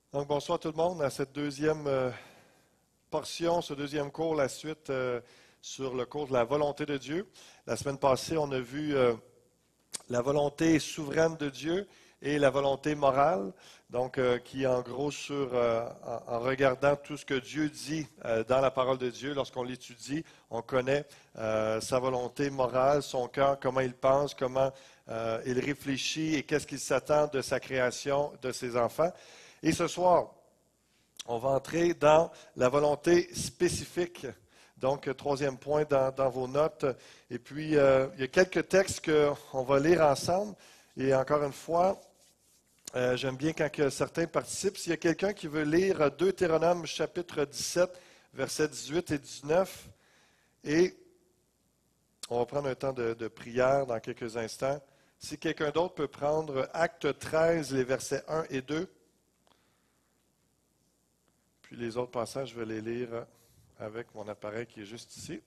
Donc, bonsoir tout le monde à cette deuxième portion, ce deuxième cours, la suite sur le cours de la volonté de Dieu. La semaine passée, on a vu la volonté souveraine de Dieu et la volonté morale, donc qui en gros en regardant tout ce que Dieu dit dans la parole de Dieu, lorsqu'on l'étudie, on connaît sa volonté morale, son cœur, comment il pense, comment il réfléchit et qu'est-ce qu'il s'attend de sa création, de ses enfants. Et ce soir, on va entrer dans la volonté spécifique. Donc, troisième point dans vos notes. Et puis, il y a quelques textes qu'on va lire ensemble. Et encore une fois, j'aime bien quand certains participent. S'il y a quelqu'un qui veut lire Deutéronome chapitre 17, versets 18 et 19, et on va prendre un temps de prière dans quelques instants. Si quelqu'un d'autre peut prendre Acte 13, les versets 1 et 2. Puis les autres passages, je vais les lire avec mon appareil qui est juste ici.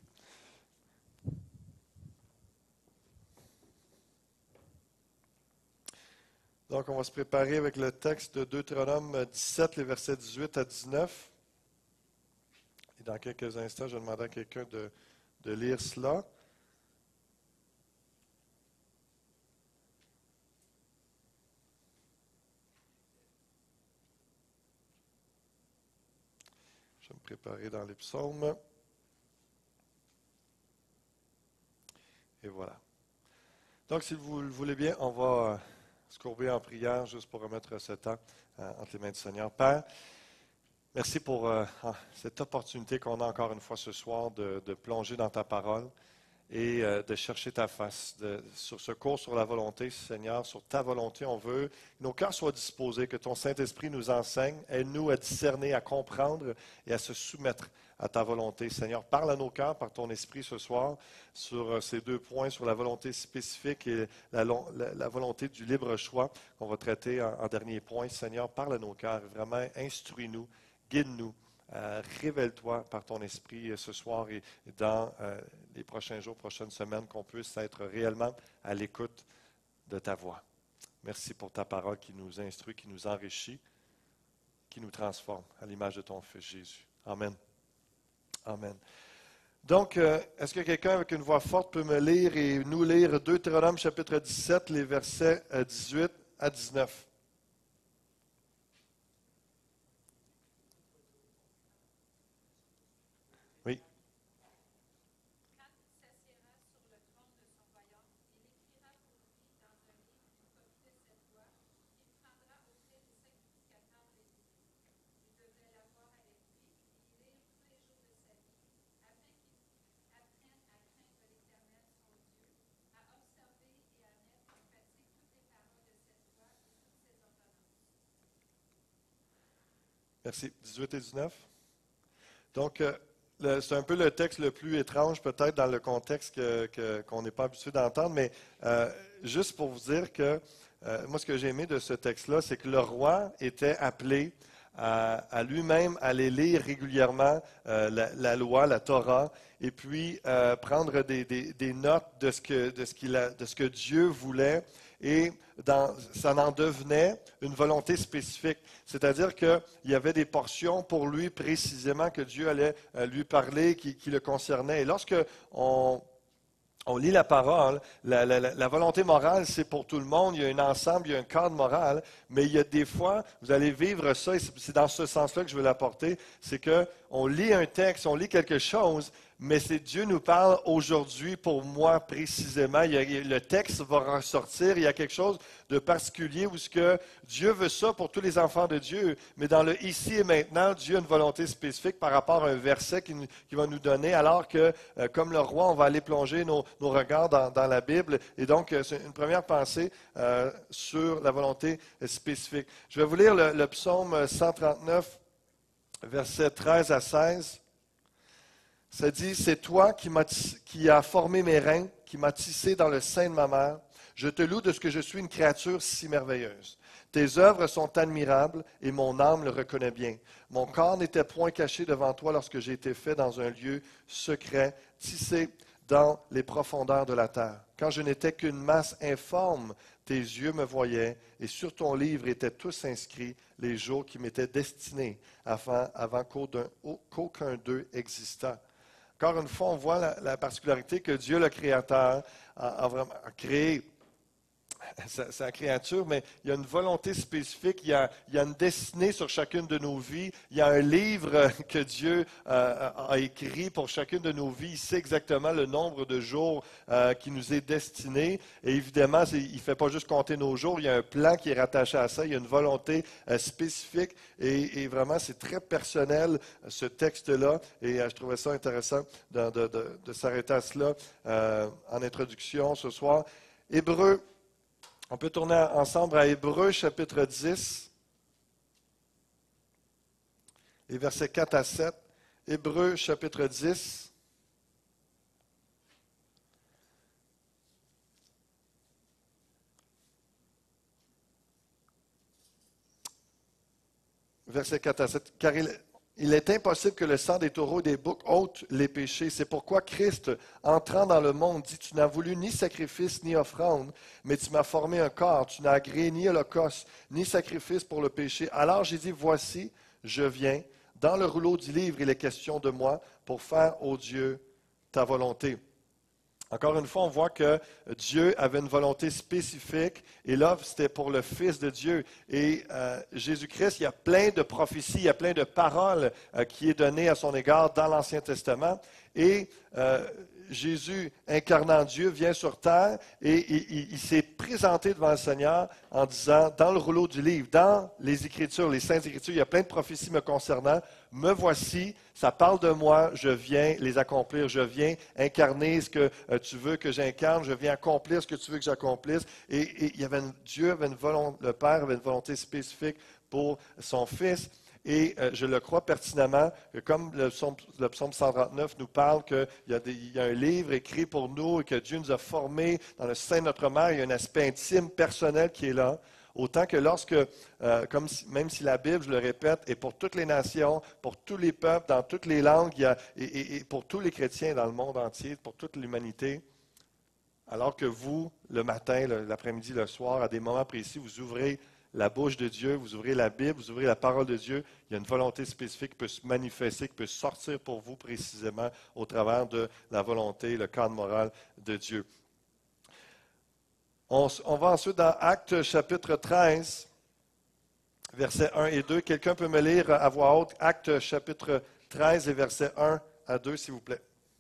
Donc, on va se préparer avec le texte de Deutéronome 17, les versets 18 à 19. Et dans quelques instants, je vais demander à quelqu'un de lire cela. Je vais me préparer dans les psaumes. Et voilà. Donc, si vous le voulez bien, on va se courber en prière juste pour remettre ce temps entre les mains du Seigneur. Père, merci pour cette opportunité qu'on a encore une fois ce soir de plonger dans ta parole et de chercher ta face. Sur ce cours sur la volonté, Seigneur, sur ta volonté, on veut que nos cœurs soient disposés, que ton Saint-Esprit nous enseigne, aide-nous à discerner, à comprendre et à se soumettre à ta volonté. Seigneur, parle à nos cœurs par ton Esprit ce soir sur ces deux points, sur la volonté spécifique et la volonté du libre choix qu'on va traiter en dernier point. Seigneur, parle à nos cœurs, vraiment instruis-nous, guide-nous. Révèle-toi par ton esprit ce soir et dans les prochains jours, prochaines semaines, qu'on puisse être réellement à l'écoute de ta voix. Merci pour ta parole qui nous instruit, qui nous enrichit, qui nous transforme à l'image de ton Fils Jésus. Amen. Amen. Donc, est-ce que quelqu'un avec une voix forte peut me lire et nous lire Deutéronome chapitre 17, les versets 18 à 19? Oui. Merci. 18 et 19. Donc, c'est un peu le texte le plus étrange peut-être dans le contexte qu'on n'est pas habitué d'entendre, mais juste pour vous dire que moi, ce que j'ai aimé de ce texte-là, c'est que le roi était appelé à lui-même aller lire régulièrement la loi, la Torah, et puis prendre des notes de ce que Dieu voulait. Et ça en devenait une volonté spécifique. C'est-à-dire qu'il y avait des portions pour lui précisément que Dieu allait lui parler, qui le concernaient. Et lorsque on lit la parole, la volonté morale, c'est pour tout le monde. Il y a un ensemble, il y a un cadre moral. Mais il y a des fois, vous allez vivre ça, et c'est dans ce sens-là que je veux l'apporter, c'est qu'on lit un texte, on lit quelque chose, mais c'est Dieu nous parle aujourd'hui pour moi précisément. Le texte va ressortir, il y a quelque chose de particulier où ce que Dieu veut ça pour tous les enfants de Dieu, mais dans le ici et maintenant, Dieu a une volonté spécifique par rapport à un verset qui va nous donner, alors que, comme le roi, on va aller plonger nos regards dans la Bible. Et donc, c'est une première pensée sur la volonté spécifique. Je vais vous lire le psaume 139, versets 13 à 16. Ça dit, c'est toi qui as formé mes reins, qui m'as tissé dans le sein de ma mère. Je te loue de ce que je suis une créature si merveilleuse. Tes œuvres sont admirables et mon âme le reconnaît bien. Mon corps n'était point caché devant toi lorsque j'ai été fait dans un lieu secret, tissé dans les profondeurs de la terre. Quand je n'étais qu'une masse informe tes yeux me voyaient, et sur ton livre étaient tous inscrits les jours qui m'étaient destinés avant qu'aucun d'eux existât. Encore une fois, on voit la particularité que Dieu, le Créateur, a créé sa créature, mais il y a une volonté spécifique, il y a une destinée sur chacune de nos vies, il y a un livre que Dieu a écrit pour chacune de nos vies, il sait exactement le nombre de jours qui nous est destiné, et évidemment, il ne fait pas juste compter nos jours, il y a un plan qui est rattaché à ça, il y a une volonté spécifique, et vraiment, c'est très personnel, ce texte-là, et je trouvais ça intéressant de s'arrêter à cela en introduction ce soir. Hébreux. On peut tourner ensemble à Hébreux chapitre 10 et versets 4 à 7. Hébreux chapitre 10. Verset 4 à 7. Car il est impossible que le sang des taureaux et des boucs ôte les péchés. C'est pourquoi Christ, entrant dans le monde, dit, tu n'as voulu ni sacrifice ni offrande, mais tu m'as formé un corps. Tu n'as agréé ni holocauste, ni sacrifice pour le péché. Alors j'ai dit, voici, je viens. Dans le rouleau du livre, il est question de moi pour faire, ô Dieu, ta volonté. Encore une fois, on voit que Dieu avait une volonté spécifique et là, c'était pour le Fils de Dieu. Et Jésus-Christ, il y a plein de prophéties, il y a plein de paroles qui est données à son égard dans l'Ancien Testament. Et Jésus, incarnant Dieu, vient sur terre et il s'est présenté devant le Seigneur en disant, dans le rouleau du livre, dans les Écritures, les Saintes Écritures, il y a plein de prophéties me concernant. Me voici, ça parle de moi, je viens les accomplir, je viens incarner ce que tu veux que j'incarne, je viens accomplir ce que tu veux que j'accomplisse. Et Dieu avait le Père avait une volonté spécifique pour son Fils. Et je le crois pertinemment que comme le psaume 139 nous parle qu'il y a un livre écrit pour nous et que Dieu nous a formés dans le sein de notre mère, il y a un aspect intime, personnel qui est là. Autant que même si la Bible, je le répète, est pour toutes les nations, pour tous les peuples, dans toutes les langues, et pour tous les chrétiens dans le monde entier, pour toute l'humanité, alors que vous, le matin, l'après-midi, le soir, à des moments précis, vous ouvrez la bouche de Dieu, vous ouvrez la Bible, vous ouvrez la parole de Dieu, il y a une volonté spécifique qui peut se manifester, qui peut sortir pour vous précisément au travers de la volonté, le cadre moral de Dieu. On va ensuite dans Actes chapitre 13, versets 1 et 2. Quelqu'un peut me lire à voix haute Actes chapitre 13 et versets 1 à 2, s'il vous plaît.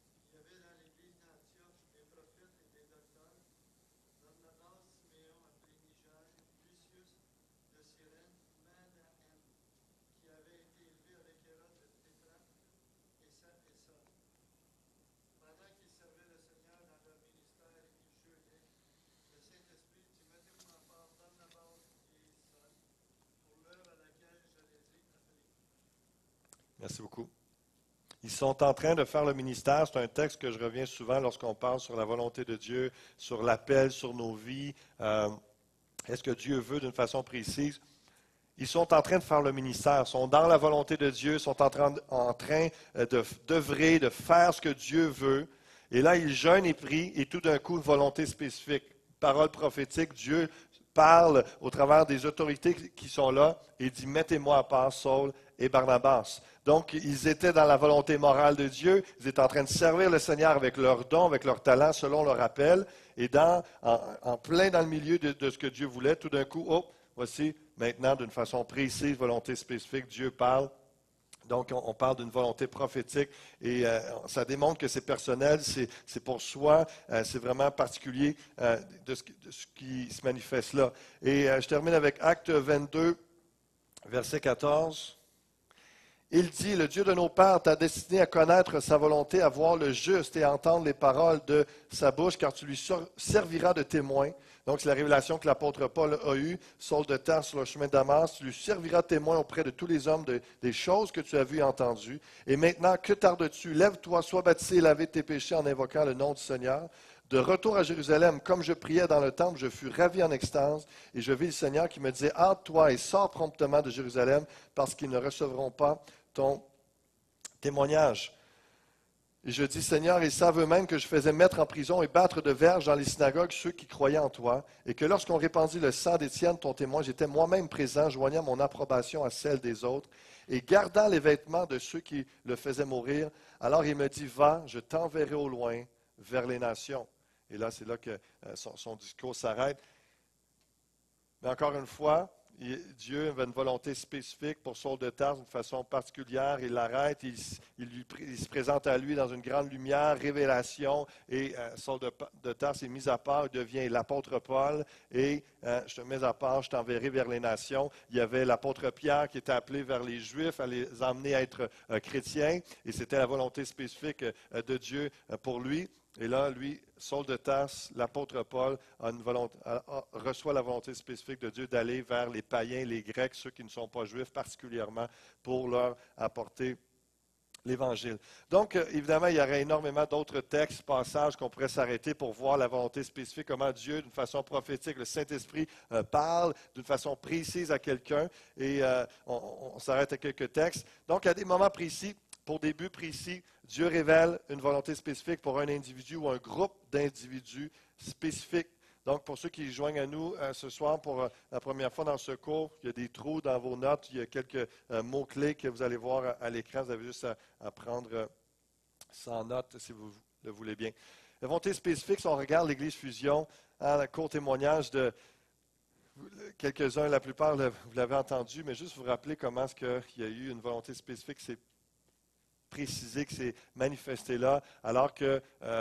Merci beaucoup. Ils sont en train de faire le ministère. C'est un texte que je reviens souvent lorsqu'on parle sur la volonté de Dieu, sur l'appel, sur nos vies. Est-ce que Dieu veut d'une façon précise? Ils sont en train de faire le ministère, sont dans la volonté de Dieu, sont en train d'œuvrer, de faire ce que Dieu veut. Et là, ils jeûnent et prient, et tout d'un coup, une volonté spécifique. Parole prophétique, Dieu parle au travers des autorités qui sont là et dit, mettez-moi à part Saul et Barnabas. Donc, ils étaient dans la volonté morale de Dieu, ils étaient en train de servir le Seigneur avec leurs dons, avec leurs talents, selon leur appel, et en plein dans le milieu de ce que Dieu voulait, tout d'un coup, voici, maintenant, d'une façon précise, volonté spécifique, Dieu parle. Donc, on parle d'une volonté prophétique et ça démontre que c'est personnel, c'est pour soi, c'est vraiment particulier de ce qui se manifeste là. Et je termine avec Acte 22, verset 14. Il dit, le Dieu de nos pères t'a destiné à connaître sa volonté, à voir le juste et à entendre les paroles de sa bouche, car tu lui serviras de témoin. Donc, c'est la révélation que l'apôtre Paul a eue, Saul de Tarse sur le chemin de Damas. Tu lui serviras de témoin auprès de tous les hommes des choses que tu as vues et entendues. Et maintenant, que tardes-tu? Lève-toi, sois baptisé et lavé de tes péchés en invoquant le nom du Seigneur. De retour à Jérusalem, comme je priais dans le temple, je fus ravi en extase, et je vis le Seigneur qui me disait, hâte-toi et sors promptement de Jérusalem, parce qu'ils ne recevront pas ton témoignage. Et je dis, Seigneur, ils savent eux-mêmes que je faisais mettre en prison et battre de verges dans les synagogues ceux qui croyaient en toi, et que lorsqu'on répandit le sang d'Étienne, ton témoin, j'étais moi-même présent, joignant mon approbation à celle des autres, et gardant les vêtements de ceux qui le faisaient mourir. Alors il me dit, va, je t'enverrai au loin vers les nations. Et là, c'est là que son discours s'arrête. Mais encore une fois, Dieu avait une volonté spécifique pour Saul de Tarse d'une façon particulière. Il l'arrête, il se présente à lui dans une grande lumière, révélation, et Saul de Tarse est mis à part, il devient l'apôtre Paul, et je te mets à part, je t'enverrai vers les nations. Il y avait l'apôtre Pierre qui était appelé vers les Juifs, à les emmener à être chrétiens, et c'était la volonté spécifique de Dieu pour lui. Et là, lui, Saul de Tarse, l'apôtre Paul, reçoit la volonté spécifique de Dieu d'aller vers les païens, les Grecs, ceux qui ne sont pas juifs particulièrement, pour leur apporter l'Évangile. Donc, évidemment, il y aurait énormément d'autres textes, passages qu'on pourrait s'arrêter pour voir la volonté spécifique, comment Dieu, d'une façon prophétique, le Saint-Esprit parle d'une façon précise à quelqu'un. Et on s'arrête à quelques textes. Donc, à des moments précis, pour des buts précis, Dieu révèle une volonté spécifique pour un individu ou un groupe d'individus spécifiques. Donc, pour ceux qui joignent à nous ce soir pour la première fois dans ce cours, il y a des trous dans vos notes, il y a quelques mots-clés que vous allez voir à l'écran. Vous avez juste à prendre ça en note si vous le voulez bien. La volonté spécifique, si on regarde l'Église Fusion, un court témoignage de quelques-uns, la plupart, vous l'avez entendu, mais juste vous rappeler comment est-ce qu'il y a eu une volonté spécifique, c'est précisé que c'est manifesté là, alors que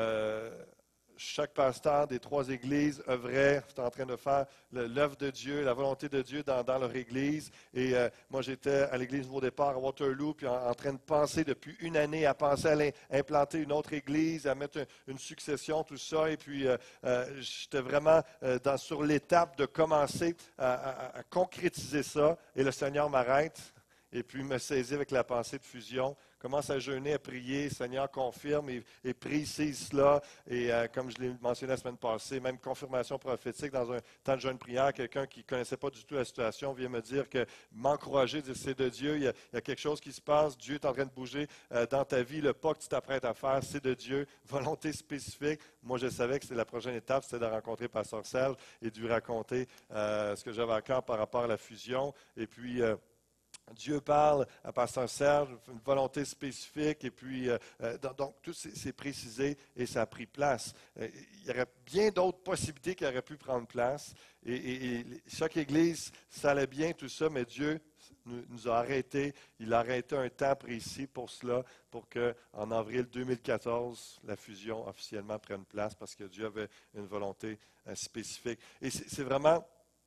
chaque pasteur des trois églises œuvrait, était en train de faire l'œuvre de Dieu, la volonté de Dieu dans leur église. Et moi, j'étais à l'église Nouveau Départ à Waterloo, puis en train de penser depuis une année à penser à implanter une autre église, à mettre une succession, tout ça. Et puis, j'étais vraiment sur l'étape de commencer à concrétiser ça. Et le Seigneur m'arrête. Et puis, me saisit avec la pensée de fusion. Commence à jeûner, à prier. Seigneur, confirme et précise cela. Et comme je l'ai mentionné la semaine passée, même confirmation prophétique dans un temps de jeûne prière, quelqu'un qui ne connaissait pas du tout la situation vient me dire que m'encourager, dire c'est de Dieu, il y a quelque chose qui se passe, Dieu est en train de bouger dans ta vie, le pas que tu t'apprêtes à faire, c'est de Dieu, volonté spécifique. Moi, je savais que c'était la prochaine étape, c'était de rencontrer Pasteur Serge et de lui raconter ce que j'avais à cœur par rapport à la fusion. Et puis, Dieu parle à Pasteur Serge, une volonté spécifique, et puis, donc, tout c'est précisé et ça a pris place. Il y aurait bien d'autres possibilités qui auraient pu prendre place, et chaque Église, ça allait bien, tout ça, mais Dieu nous a arrêtés. Il a arrêté un temps précis pour cela, pour qu'en avril 2014, la fusion officiellement prenne place, parce que Dieu avait une volonté spécifique. Et c'est vraiment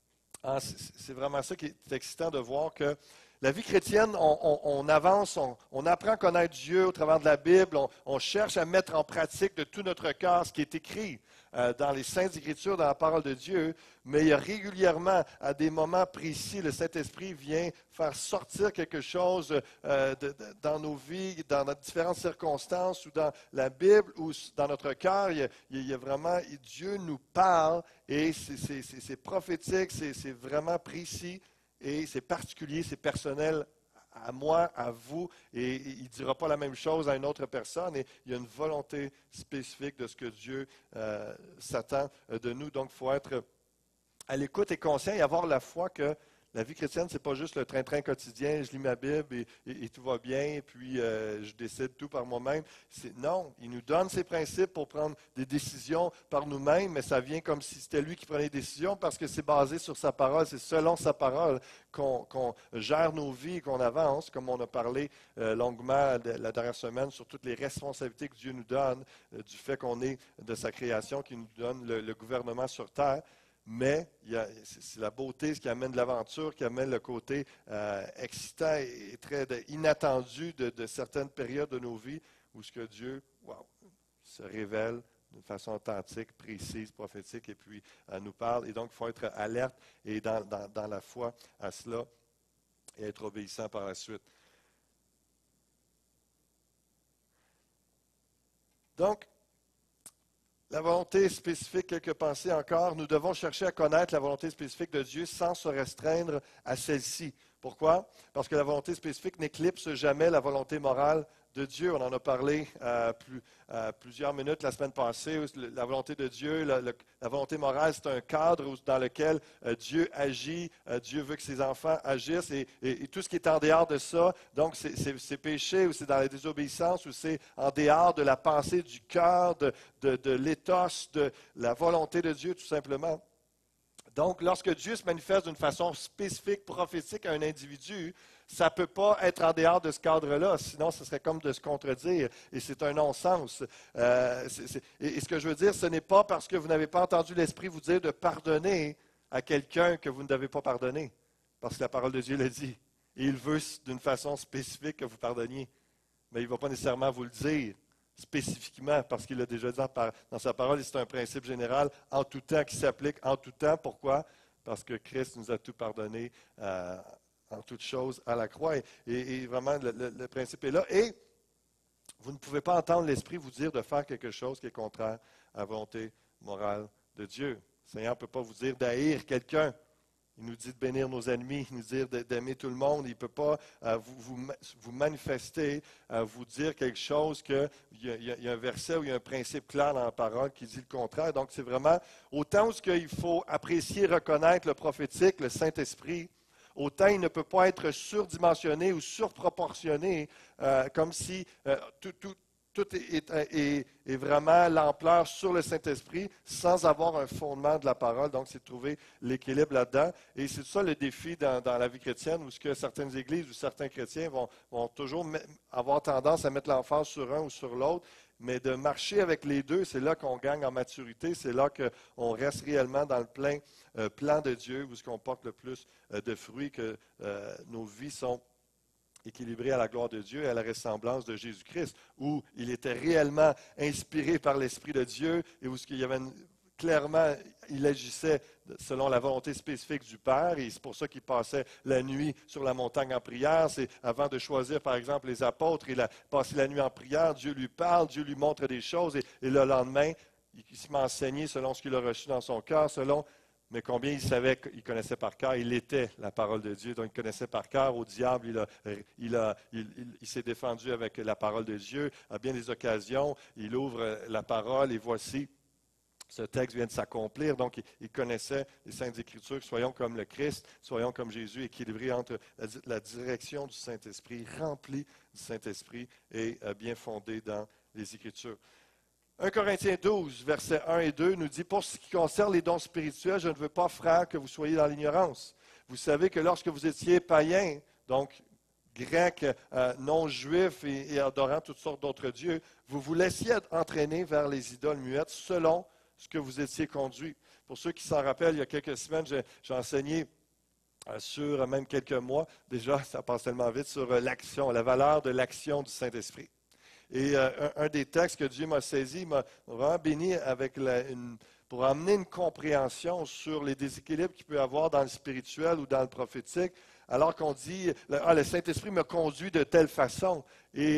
ça qui est excitant de voir que la vie chrétienne, on avance, on apprend à connaître Dieu au travers de la Bible, on cherche à mettre en pratique de tout notre cœur ce qui est écrit dans les Saintes Écritures, dans la parole de Dieu, mais il y a régulièrement, à des moments précis, le Saint-Esprit vient faire sortir quelque chose dans nos vies, dans différentes circonstances, ou dans la Bible, ou dans notre cœur. Il y a vraiment, Dieu nous parle, et c'est prophétique, c'est vraiment précis. Et c'est particulier, c'est personnel à moi, à vous, et il ne dira pas la même chose à une autre personne. Et il y a une volonté spécifique de ce que Dieu s'attend de nous. Donc, il faut être à l'écoute et conscient et avoir la foi que la vie chrétienne, ce n'est pas juste le train-train quotidien, je lis ma Bible et tout va bien, et puis je décide tout par moi-même. Non, il nous donne ses principes pour prendre des décisions par nous-mêmes, mais ça vient comme si c'était lui qui prenait les décisions, parce que c'est basé sur sa parole, c'est selon sa parole qu'on gère nos vies et qu'on avance, comme on a parlé longuement la dernière semaine sur toutes les responsabilités que Dieu nous donne, du fait qu'on est de sa création, qui nous donne le gouvernement sur terre. Mais c'est la beauté, ce qui amène de l'aventure, qui amène le côté excitant et très inattendu de certaines périodes de nos vies où ce que Dieu se révèle d'une façon authentique, précise, prophétique, et puis nous parle. Et donc, il faut être alerte et dans la foi à cela et être obéissant par la suite. Donc, la volonté spécifique, quelques pensées encore. Nous devons chercher à connaître la volonté spécifique de Dieu sans se restreindre à celle-ci. Pourquoi? Parce que la volonté spécifique n'éclipse jamais la volonté morale de Dieu. On en a parlé plusieurs minutes la semaine passée. La volonté de Dieu, la volonté morale, c'est un cadre dans lequel Dieu agit. Dieu veut que ses enfants agissent et tout ce qui est en dehors de ça, donc c'est péché ou c'est dans la désobéissance ou c'est en dehors de la pensée du cœur, de l'éthos, de la volonté de Dieu tout simplement. Donc, lorsque Dieu se manifeste d'une façon spécifique, prophétique à un individu, ça ne peut pas être en dehors de ce cadre-là, sinon ce serait comme de se contredire, et c'est un non-sens. Et ce que je veux dire, ce n'est pas parce que vous n'avez pas entendu l'Esprit vous dire de pardonner à quelqu'un que vous ne devez pas pardonner, parce que la parole de Dieu le dit. Et il veut d'une façon spécifique que vous pardonniez, mais il ne va pas nécessairement vous le dire spécifiquement, parce qu'il l'a déjà dit dans sa parole, et c'est un principe général en tout temps qui s'applique en tout temps. Pourquoi? Parce que Christ nous a tout pardonné en toutes choses à la croix. Et vraiment, le principe est là. Et vous ne pouvez pas entendre l'Esprit vous dire de faire quelque chose qui est contraire à la volonté morale de Dieu. Le Seigneur ne peut pas vous dire d'haïr quelqu'un. Il nous dit de bénir nos ennemis, il nous dit d'aimer tout le monde. Il ne peut pas vous manifester, vous dire quelque chose qu'il y a un verset ou il y a un principe clair dans la parole qui dit le contraire. Donc, c'est vraiment autant où il faut apprécier, reconnaître le prophétique, le Saint-Esprit, autant il ne peut pas être surdimensionné ou surproportionné, comme si tout est vraiment l'ampleur sur le Saint-Esprit sans avoir un fondement de la parole. Donc, c'est de trouver l'équilibre là-dedans. Et c'est ça le défi dans la vie chrétienne, où ce que certaines églises ou certains chrétiens vont toujours avoir tendance à mettre l'emphase sur un ou sur l'autre. Mais de marcher avec les deux, c'est là qu'on gagne en maturité. C'est là qu'on reste réellement dans le plein plan de Dieu, où ce qu'on porte le plus de fruits, que nos vies sont équilibré à la gloire de Dieu et à la ressemblance de Jésus-Christ, où il était réellement inspiré par l'Esprit de Dieu et où clairement, il agissait selon la volonté spécifique du Père, et c'est pour ça qu'il passait la nuit sur la montagne en prière. C'est avant de choisir, par exemple, les apôtres, il a passé la nuit en prière, Dieu lui parle, Dieu lui montre des choses, et le lendemain, il se met à enseigner selon ce qu'il a reçu dans son cœur, mais combien il savait qu'il connaissait par cœur, il était la parole de Dieu, donc il connaissait par cœur. Au diable, il s'est défendu avec la parole de Dieu. À bien des occasions, il ouvre la parole et voici, ce texte vient de s'accomplir. Donc, il connaissait les Saintes Écritures. Soyons comme le Christ, soyons comme Jésus, équilibrés entre la direction du Saint-Esprit, remplis du Saint-Esprit et bien fondés dans les Écritures. 1 Corinthiens 12, versets 1 et 2 nous dit « Pour ce qui concerne les dons spirituels, je ne veux pas, frères, que vous soyez dans l'ignorance. Vous savez que lorsque vous étiez païens, donc grecs, non-juifs et adorant toutes sortes d'autres dieux, vous vous laissiez entraîner vers les idoles muettes selon ce que vous étiez conduits. » Pour ceux qui s'en rappellent, il y a quelques semaines, j'ai enseigné sur même quelques mois, déjà, ça passe tellement vite, sur l'action, la valeur de l'action du Saint-Esprit. Et un des textes que Dieu m'a saisi m'a vraiment béni pour amener une compréhension sur les déséquilibres qu'il peut y avoir dans le spirituel ou dans le prophétique, alors qu'on dit le Saint-Esprit me conduit de telle façon. Et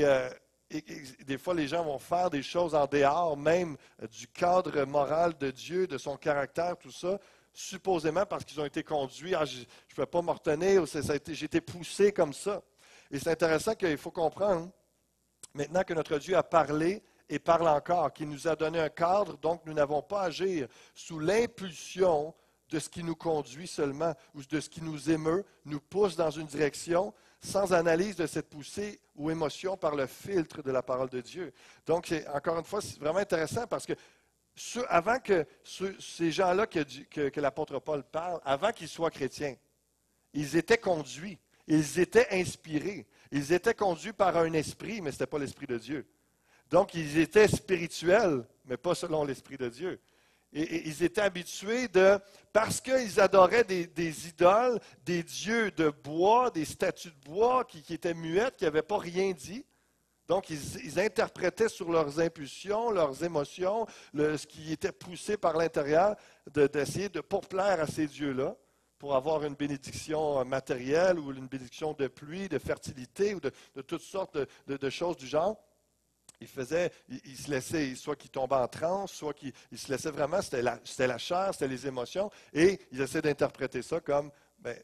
des fois, les gens vont faire des choses en dehors même du cadre moral de Dieu, de son caractère, tout ça, supposément parce qu'ils ont été conduits. Je ne peux pas me retenir, j'ai été poussé comme ça. Et c'est intéressant qu'il faut comprendre. Maintenant que notre Dieu a parlé et parle encore, qu'il nous a donné un cadre, donc nous n'avons pas à agir sous l'impulsion de ce qui nous conduit seulement ou de ce qui nous émeut, nous pousse dans une direction sans analyse de cette poussée ou émotion par le filtre de la parole de Dieu. Donc, encore une fois, c'est vraiment intéressant parce que avant que ces gens-là que l'apôtre Paul parle, avant qu'ils soient chrétiens, ils étaient conduits, ils étaient inspirés. Ils étaient conduits par un esprit, mais ce n'était pas l'Esprit de Dieu. Donc, ils étaient spirituels, mais pas selon l'Esprit de Dieu. Et ils étaient habitués parce qu'ils adoraient des idoles, des dieux de bois, des statues de bois qui étaient muettes, qui n'avaient pas rien dit. Donc, ils interprétaient sur leurs impulsions, leurs émotions, ce qui était poussé par l'intérieur, d'essayer pour plaire à ces dieux-là, pour avoir une bénédiction matérielle ou une bénédiction de pluie, de fertilité ou de toutes sortes de choses du genre. Il se laissait, soit qu'il tombait en transe, soit qu'il se laissait vraiment, c'était la chair, c'était les émotions, et ils essaient d'interpréter ça comme,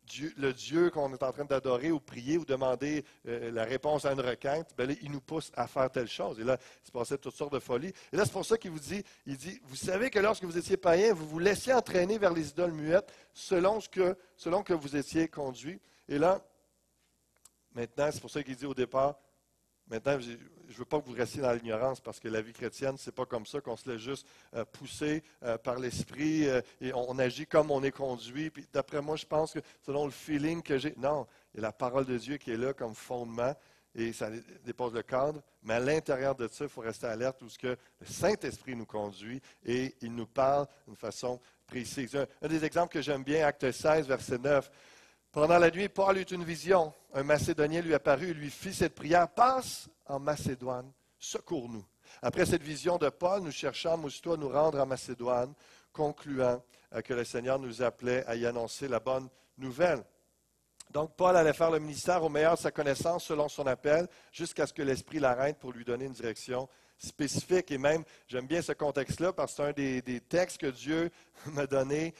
le Dieu qu'on est en train d'adorer ou prier ou demander la réponse à une requête, ben là, il nous pousse à faire telle chose. Et là, il se passait toutes sortes de folies. Et là, c'est pour ça qu'il vous dit, vous savez que lorsque vous étiez païen, vous vous laissiez entraîner vers les idoles muettes selon que vous étiez conduit. Et là, maintenant, c'est pour ça qu'il dit au départ, maintenant, je ne veux pas que vous restiez dans l'ignorance parce que la vie chrétienne, c'est pas comme ça qu'on se laisse juste pousser par l'esprit et on agit comme on est conduit. Puis d'après moi, je pense que selon le feeling que j'ai, non, il y a la parole de Dieu qui est là comme fondement et ça dépose le cadre. Mais à l'intérieur de ça, il faut rester alerte où ce que le Saint-Esprit nous conduit et il nous parle d'une façon précise. Un des exemples que j'aime bien, Acte 16, verset 9. Pendant la nuit, Paul eut une vision. Un Macédonien lui apparut et lui fit cette prière. Passe en Macédoine, secours-nous. Après cette vision de Paul, nous cherchâmes aussitôt à nous rendre en Macédoine, concluant que le Seigneur nous appelait à y annoncer la bonne nouvelle. Donc, Paul allait faire le ministère au meilleur de sa connaissance selon son appel, jusqu'à ce que l'Esprit l'arrête pour lui donner une direction spécifique. Et même, j'aime bien ce contexte-là parce que c'est un des textes que Dieu m'a donné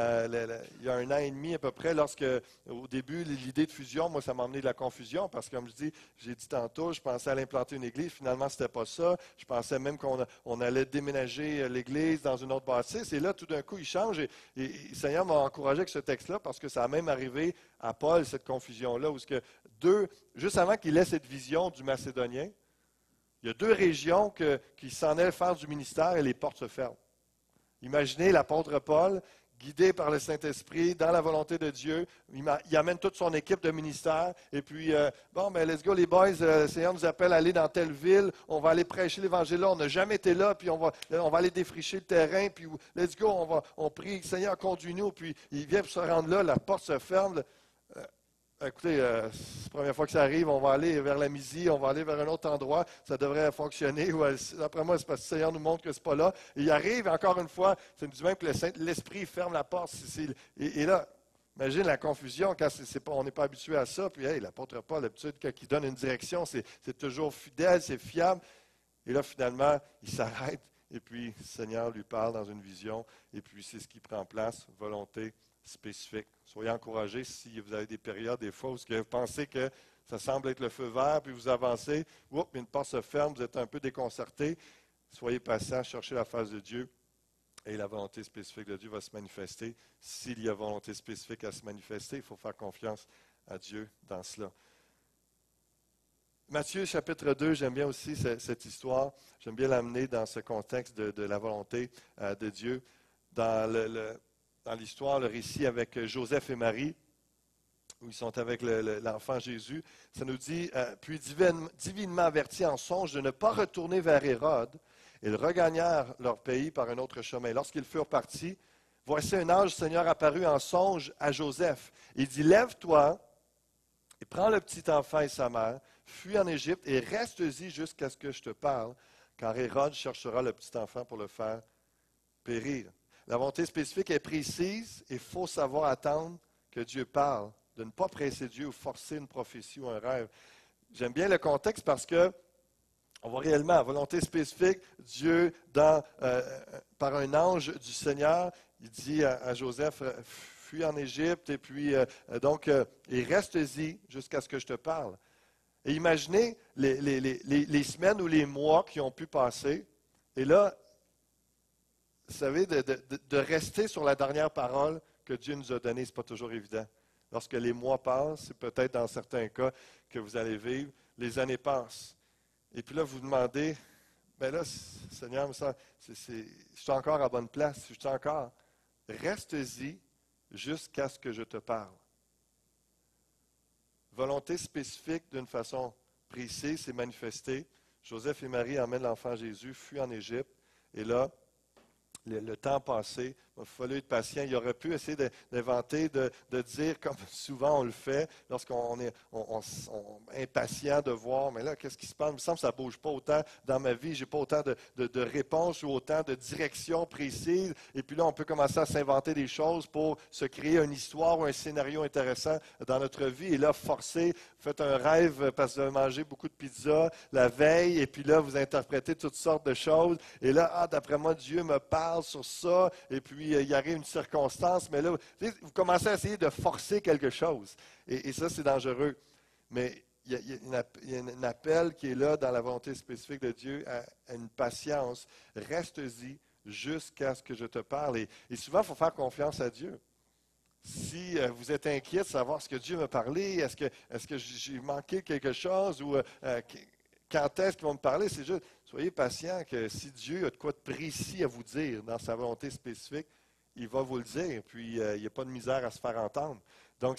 il y a 1 an et demi à peu près, lorsque, au début, l'idée de fusion, moi, ça m'a amené de la confusion parce que, comme j'ai dit tantôt, je pensais à implanter une église. Finalement, ce n'était pas ça. Je pensais même qu'on allait déménager l'église dans une autre bâtisse. Et là, tout d'un coup, il change. Et le Seigneur m'a encouragé avec ce texte-là parce que ça a même arrivé à Paul, cette confusion-là, où juste avant qu'il ait cette vision du Macédonien, il y a 2 régions qui s'en allaient faire du ministère et les portes se ferment. Imaginez l'apôtre Paul, guidé par le Saint-Esprit, dans la volonté de Dieu. Il amène toute son équipe de ministère. Et puis, let's go les boys, le Seigneur nous appelle à aller dans telle ville. On va aller prêcher l'Évangile là. On n'a jamais été là, puis on va aller défricher le terrain. Puis, let's go, on prie, Seigneur, conduis-nous. Puis, il vient pour se rendre là, la porte se ferme. Écoutez, c'est la première fois que ça arrive, on va aller vers la Misie, on va aller vers un autre endroit, ça devrait fonctionner. D'après moi, c'est parce que le Seigneur nous montre que ce n'est pas là. Et il arrive, encore une fois, c'est du même que l'Esprit ferme la porte. Et là, imagine la confusion quand on n'est pas habitué à ça. Puis, l'apôtre Paul, d'habitude, quand il donne une direction, c'est toujours fidèle, c'est fiable. Et là, finalement, il s'arrête. Et puis, le Seigneur lui parle dans une vision. Et puis, c'est ce qui prend place, volonté spécifique. Soyez encouragés si vous avez des périodes, des fois, où vous pensez que ça semble être le feu vert, puis vous avancez, une porte se ferme, vous êtes un peu déconcerté. Soyez patients, cherchez la face de Dieu et la volonté spécifique de Dieu va se manifester. S'il y a volonté spécifique à se manifester, il faut faire confiance à Dieu dans cela. Matthieu chapitre 2, j'aime bien aussi cette histoire. J'aime bien l'amener dans ce contexte de la volonté de Dieu. Dans l'histoire, le récit avec Joseph et Marie, où ils sont avec l'enfant Jésus, ça nous dit, puis divinement avertis en songe de ne pas retourner vers Hérode, ils regagnèrent leur pays par un autre chemin. Lorsqu'ils furent partis, voici un ange du Seigneur apparut en songe à Joseph. Il dit, lève-toi et prends le petit enfant et sa mère, fuis en Égypte et reste-y jusqu'à ce que je te parle, car Hérode cherchera le petit enfant pour le faire périr. La volonté spécifique est précise et il faut savoir attendre que Dieu parle, de ne pas presser Dieu ou forcer une prophétie ou un rêve. J'aime bien le contexte parce que on voit réellement la volonté spécifique, Dieu, par un ange du Seigneur, il dit à Joseph, fuis en Égypte et puis et reste-y jusqu'à ce que je te parle. Et imaginez les semaines ou les mois qui ont pu passer. Et là, vous savez, de rester sur la dernière parole que Dieu nous a donnée, ce n'est pas toujours évident. Lorsque les mois passent, c'est peut-être dans certains cas que vous allez vivre, les années passent. Et puis là, vous demandez, bien là, Seigneur, je suis encore à bonne place, je suis encore. Reste-y jusqu'à ce que je te parle. Volonté spécifique d'une façon précise, c'est manifesté. Joseph et Marie emmènent l'enfant Jésus, fuient en Égypte, et là, le temps passé, il fallait être patient. Il aurait pu essayer d'inventer, de dire, comme souvent on le fait, lorsqu'on est impatient de voir, mais là, qu'est-ce qui se passe? Il me semble que ça ne bouge pas autant dans ma vie, je n'ai pas autant de réponses ou autant de directions précises. Et puis là, on peut commencer à s'inventer des choses pour se créer une histoire ou un scénario intéressant dans notre vie. Et là, forcer, faites un rêve parce que vous avez mangé beaucoup de pizza la veille, et puis là, vous interprétez toutes sortes de choses. Et là, d'après moi, Dieu me parle sur ça, et puis puis il arrive une circonstance, mais là, vous commencez à essayer de forcer quelque chose. Et ça, c'est dangereux. Mais il y a un appel qui est là dans la volonté spécifique de Dieu à une patience. Reste-y jusqu'à ce que je te parle. Et souvent, il faut faire confiance à Dieu. Si vous êtes inquiet de savoir ce que Dieu m'a parlé, est-ce que j'ai manqué quelque chose ou quand est-ce qu'ils vont me parler, c'est juste, soyez patient que si Dieu a de quoi de précis à vous dire dans sa volonté spécifique, il va vous le dire, puis il n'y a pas de misère à se faire entendre. Donc,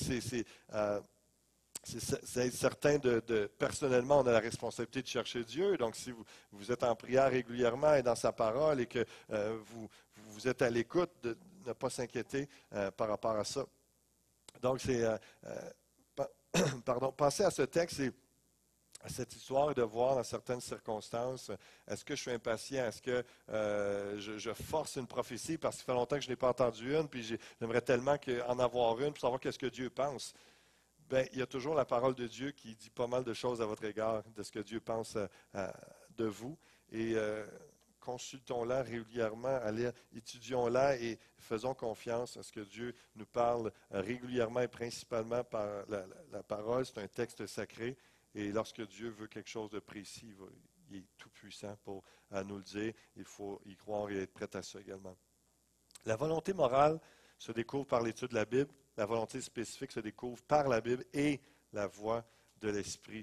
c'est certain personnellement, on a la responsabilité de chercher Dieu. Donc, si vous êtes en prière régulièrement et dans sa parole et que vous êtes à l'écoute, de ne pas s'inquiéter par rapport à ça. Donc, pensez à ce texte et à cette histoire de voir dans certaines circonstances, est-ce que je suis impatient, est-ce que je force une prophétie parce qu'il fait longtemps que je n'ai pas entendu une, puis j'aimerais tellement en avoir une pour savoir qu'est-ce que Dieu pense. Bien, il y a toujours la parole de Dieu qui dit pas mal de choses à votre égard, de ce que Dieu pense de vous. Et consultons-la régulièrement, étudions-la et faisons confiance à ce que Dieu nous parle régulièrement et principalement par la parole. C'est un texte sacré. Et lorsque Dieu veut quelque chose de précis, il est tout puissant pour nous le dire. Il faut y croire et être prêt à ça également. La volonté morale se découvre par l'étude de la Bible. La volonté spécifique se découvre par la Bible et la voix de l'Esprit.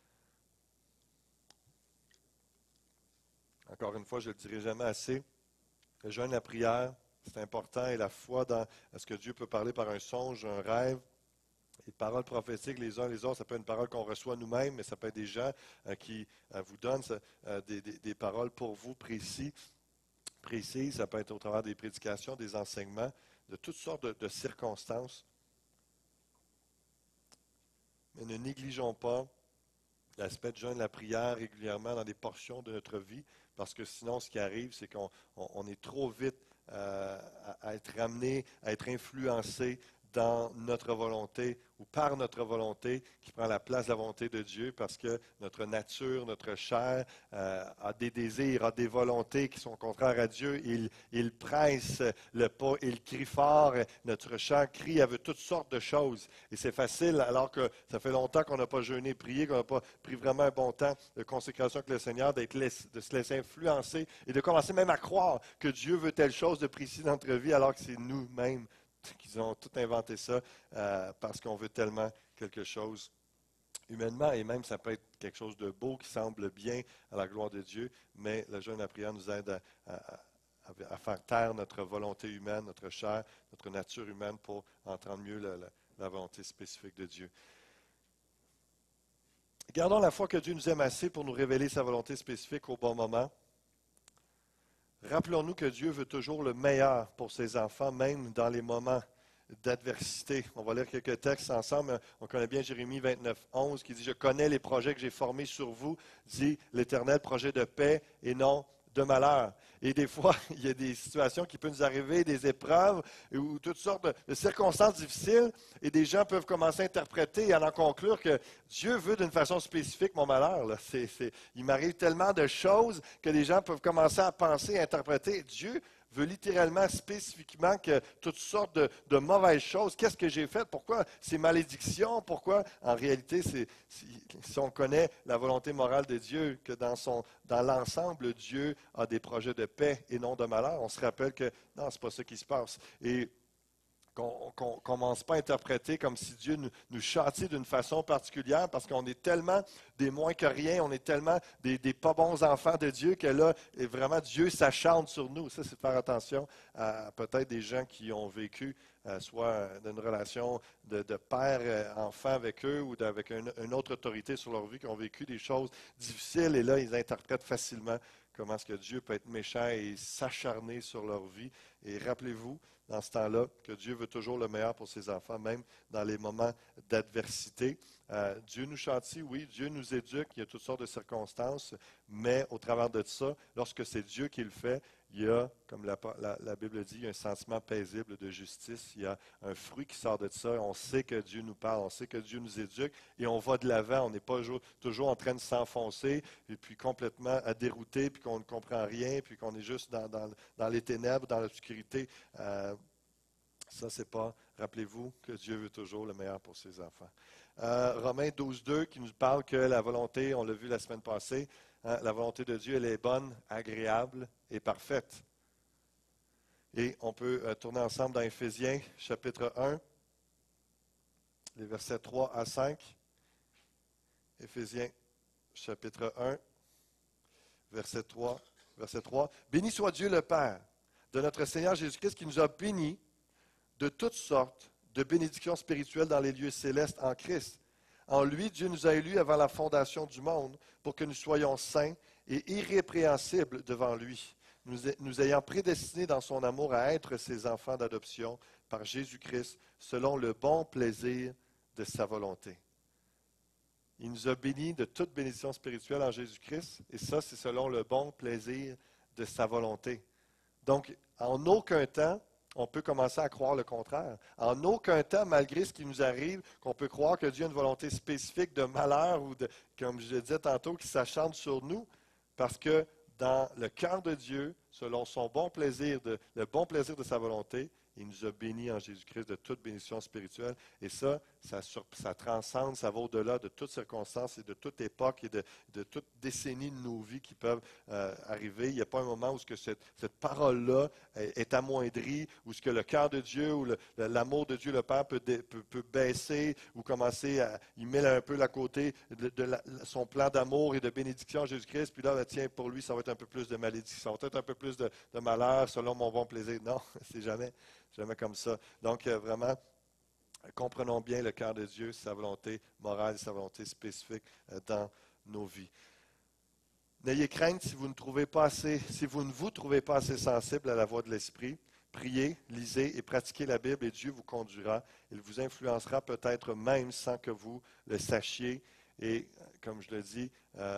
Encore une fois, je ne le dirai jamais assez. Le jeûne, la prière, c'est important. Et la foi dans ce que Dieu peut parler par un songe, un rêve. Les paroles prophétiques, les uns les autres, ça peut être une parole qu'on reçoit nous-mêmes, mais ça peut être des gens qui vous donnent des paroles pour vous précises. Ça peut être au travers des prédications, des enseignements, de toutes sortes de circonstances. Mais ne négligeons pas l'aspect de jeûne, la prière régulièrement dans des portions de notre vie, parce que sinon, ce qui arrive, c'est qu'on est trop vite à être ramené, à être influencé dans notre volonté ou par notre volonté qui prend la place de la volonté de Dieu parce que notre nature, notre chair a des désirs, a des volontés qui sont contraires à Dieu. Il presse le pas, il crie fort. Notre chair crie, elle veut toutes sortes de choses. Et c'est facile alors que ça fait longtemps qu'on n'a pas jeûné, prié, qu'on n'a pas pris vraiment un bon temps de consécration avec le Seigneur, de se laisser influencer et de commencer même à croire que Dieu veut telle chose de précis dans notre vie alors que c'est nous-mêmes qu'ils ont tout inventé ça parce qu'on veut tellement quelque chose humainement, et même ça peut être quelque chose de beau qui semble bien à la gloire de Dieu, mais le jeûne et la prière nous aide à faire taire notre volonté humaine, notre chair, notre nature humaine pour entendre mieux la volonté spécifique de Dieu. Gardons la foi que Dieu nous aime assez pour nous révéler sa volonté spécifique au bon moment. Rappelons-nous que Dieu veut toujours le meilleur pour ses enfants, même dans les moments d'adversité. On va lire quelques textes ensemble. On connaît bien Jérémie 29, 11 qui dit « Je connais les projets que j'ai formés sur vous, dit l'Éternel, projet de paix et non de malheur. » Et des fois, il y a des situations qui peuvent nous arriver, des épreuves ou toutes sortes de circonstances difficiles, et des gens peuvent commencer à interpréter et à en conclure que Dieu veut d'une façon spécifique mon malheur. Là. Il m'arrive tellement de choses que les gens peuvent commencer à penser, à interpréter. Dieu veut littéralement, spécifiquement que toutes sortes de mauvaises choses. Qu'est-ce que j'ai fait? Pourquoi ces malédictions? Pourquoi, en réalité, si on connaît la volonté morale de Dieu, que dans l'ensemble, Dieu a des projets de paix et non de malheur, on se rappelle que non, ce n'est pas ça qui se passe. Et qu'on ne commence pas à interpréter comme si Dieu nous châtie d'une façon particulière parce qu'on est tellement des moins que rien, on est tellement des pas bons enfants de Dieu que là, vraiment, Dieu s'acharne sur nous. Ça, c'est de faire attention à peut-être des gens qui ont vécu soit d'une relation de père-enfant avec eux ou avec une autre autorité sur leur vie, qui ont vécu des choses difficiles et là, ils interprètent facilement comment est-ce que Dieu peut être méchant et s'acharner sur leur vie. Et rappelez-vous, dans ce temps-là, que Dieu veut toujours le meilleur pour ses enfants, même dans les moments d'adversité. Dieu nous châtie, oui, Dieu nous éduque, il y a toutes sortes de circonstances, mais au travers de ça, lorsque c'est Dieu qui le fait, il y a, comme la Bible dit, il y a un sentiment paisible de justice. Il y a un fruit qui sort de ça. On sait que Dieu nous parle, on sait que Dieu nous éduque et on va de l'avant. On n'est pas toujours en train de s'enfoncer et puis complètement à dérouter, puis qu'on ne comprend rien, puis qu'on est juste dans les ténèbres, dans l'obscurité. Ça, c'est pas. Rappelez-vous que Dieu veut toujours le meilleur pour ses enfants. Romains 12, 2 qui nous parle que la volonté, on l'a vu la semaine passée, hein, la volonté de Dieu, elle est bonne, agréable et parfaite. Et on peut tourner ensemble dans Éphésiens, chapitre 1, les versets 3 à 5. Éphésiens, chapitre 1, verset 3. Verset 3. Béni soit Dieu le Père de notre Seigneur Jésus-Christ qui nous a bénis de toutes sortes de bénédictions spirituelles dans les lieux célestes en Christ. En lui, Dieu nous a élus avant la fondation du monde pour que nous soyons saints et irrépréhensibles devant lui, nous ayant prédestinés dans son amour à être ses enfants d'adoption par Jésus-Christ, selon le bon plaisir de sa volonté. Il nous a bénis de toute bénédiction spirituelle en Jésus-Christ, et ça, c'est selon le bon plaisir de sa volonté. Donc, en aucun temps, on peut commencer à croire le contraire. En aucun temps, malgré ce qui nous arrive, qu'on peut croire que Dieu a une volonté spécifique de malheur ou de, comme je le disais tantôt, qui s'acharne sur nous, parce que dans le cœur de Dieu, selon son bon plaisir, le bon plaisir de sa volonté, il nous a bénis en Jésus-Christ de toute bénédiction spirituelle. Et ça transcende, ça va au-delà de toute circonstance et de toute époque et de toute décennie de nos vies qui peuvent arriver. Il n'y a pas un moment où cette parole-là est amoindrie, où ce que le cœur de Dieu ou l'amour de Dieu le Père peut baisser ou commencer à y mettre un peu à côté son plan d'amour et de bénédiction en Jésus-Christ. Puis là, tiens, pour lui, ça va être un peu plus de malédiction, ça va être un peu plus de malheur selon mon bon plaisir. Non, c'est jamais comme ça. Donc, vraiment, comprenons bien le cœur de Dieu, sa volonté morale, sa volonté spécifique dans nos vies. N'ayez crainte si vous ne vous trouvez pas assez sensible à la voix de l'Esprit. Priez, lisez et pratiquez la Bible et Dieu vous conduira. Il vous influencera peut-être même sans que vous le sachiez. Et comme je le dis,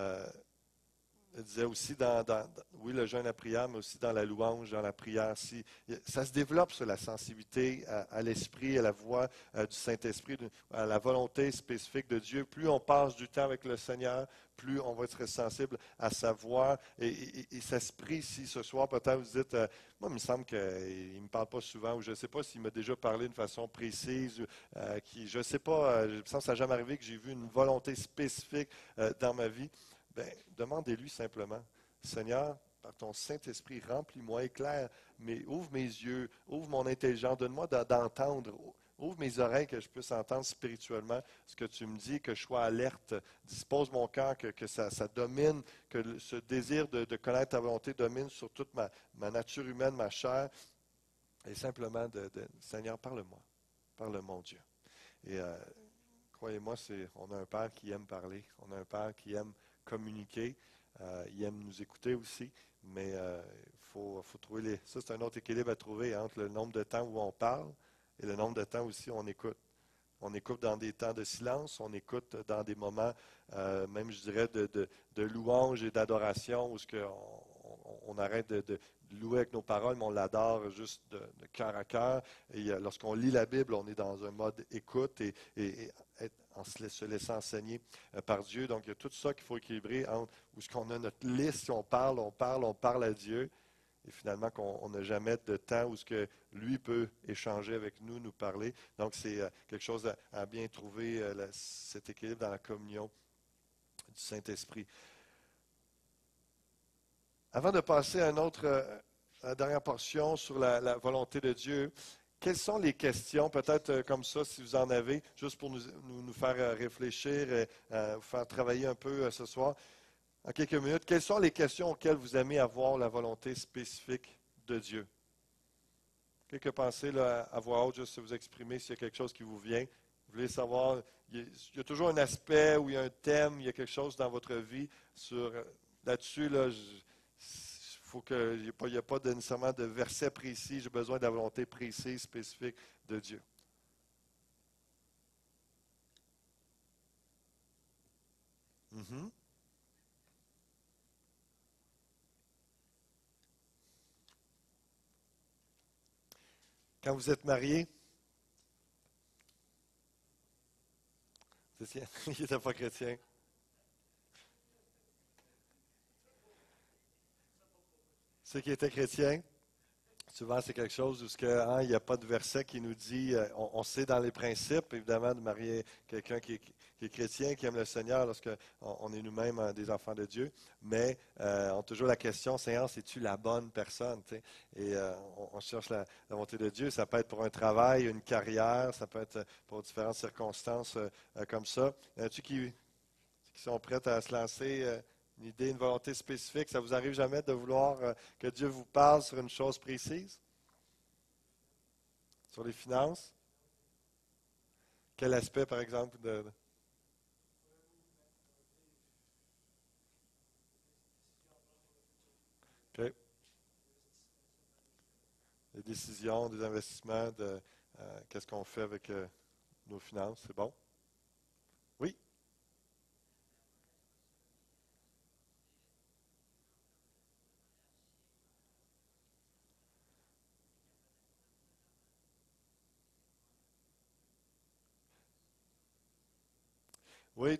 je disais aussi oui, le jeûne, la prière, mais aussi dans la louange, dans la prière. Ça se développe sur la sensibilité à l'esprit, à la voix du Saint-Esprit, à la volonté spécifique de Dieu. Plus on passe du temps avec le Seigneur, plus on va être sensible à sa voix. Et ça se prie si ce soir, peut-être vous dites, moi, il me semble qu'il ne me parle pas souvent, ou je ne sais pas s'il m'a déjà parlé d'une façon précise, je ne sais pas, il me semble que ça n'a jamais arrivé que j'ai vu une volonté spécifique dans ma vie. Bien, demandez-lui simplement, Seigneur, par ton Saint-Esprit, remplis-moi, éclaire, ouvre mes yeux, ouvre mon intelligence, donne-moi d'entendre, ouvre mes oreilles que je puisse entendre spirituellement ce que tu me dis, que je sois alerte, dispose mon cœur, que ça domine, que ce désir de connaître ta volonté domine sur toute ma nature humaine, ma chair, et simplement Seigneur, parle-moi, parle mon Dieu. Et croyez-moi, on a un Père qui aime parler, on a un Père qui aime communiquer, il aime nous écouter aussi, mais il faut trouver ça, c'est un autre équilibre à trouver entre le nombre de temps où on parle et le nombre de temps aussi où on écoute. On écoute dans des temps de silence, on écoute dans des moments, même je dirais, de louange et d'adoration, où on arrête de louer avec nos paroles, mais on l'adore juste de cœur à cœur. Et lorsqu'on lit la Bible, on est dans un mode écoute et en se laissant enseigner par Dieu. Donc, il y a tout ça qu'il faut équilibrer entre où est-ce qu'on a notre liste, si on parle à Dieu. Et finalement, qu'on n'a jamais de temps où ce que lui peut échanger avec nous, nous parler. Donc, c'est quelque chose à bien trouver, cet équilibre dans la communion du Saint-Esprit. Avant de passer à la dernière portion sur la volonté de Dieu, quelles sont les questions, peut-être comme ça, si vous en avez, juste pour nous faire réfléchir, vous faire travailler un peu ce soir? En quelques minutes, quelles sont les questions auxquelles vous aimez avoir la volonté spécifique de Dieu? Quelques pensées là, à voix haute, juste vous exprimer s'il y a quelque chose qui vous vient. Vous voulez savoir, il y a toujours un aspect ou il y a un thème, il y a quelque chose dans votre vie là-dessus, là, faut il n'y a pas nécessairement de verset précis, j'ai besoin de la volonté précise, spécifique de Dieu. Mm-hmm. Quand vous êtes marié, c'est il n'était pas chrétien. Ceux qui étaient chrétiens, souvent c'est quelque chose où il n'y a pas de verset qui nous dit, on sait dans les principes, évidemment, de marier quelqu'un qui est chrétien, qui aime le Seigneur lorsqu'on on est nous-mêmes des enfants de Dieu, mais on a toujours la question, Seigneur, es-tu la bonne personne? Tu sais? Et on cherche la volonté de Dieu, ça peut être pour un travail, une carrière, ça peut être pour différentes circonstances comme ça. Y en a-tu qui sont prêtes à se lancer une idée, une volonté spécifique? Ça vous arrive jamais de vouloir que Dieu vous parle sur une chose précise? Sur les finances? Quel aspect, par exemple, OK. Des décisions, des investissements, qu'est-ce qu'on fait avec nos finances? C'est bon? Oui? Oui,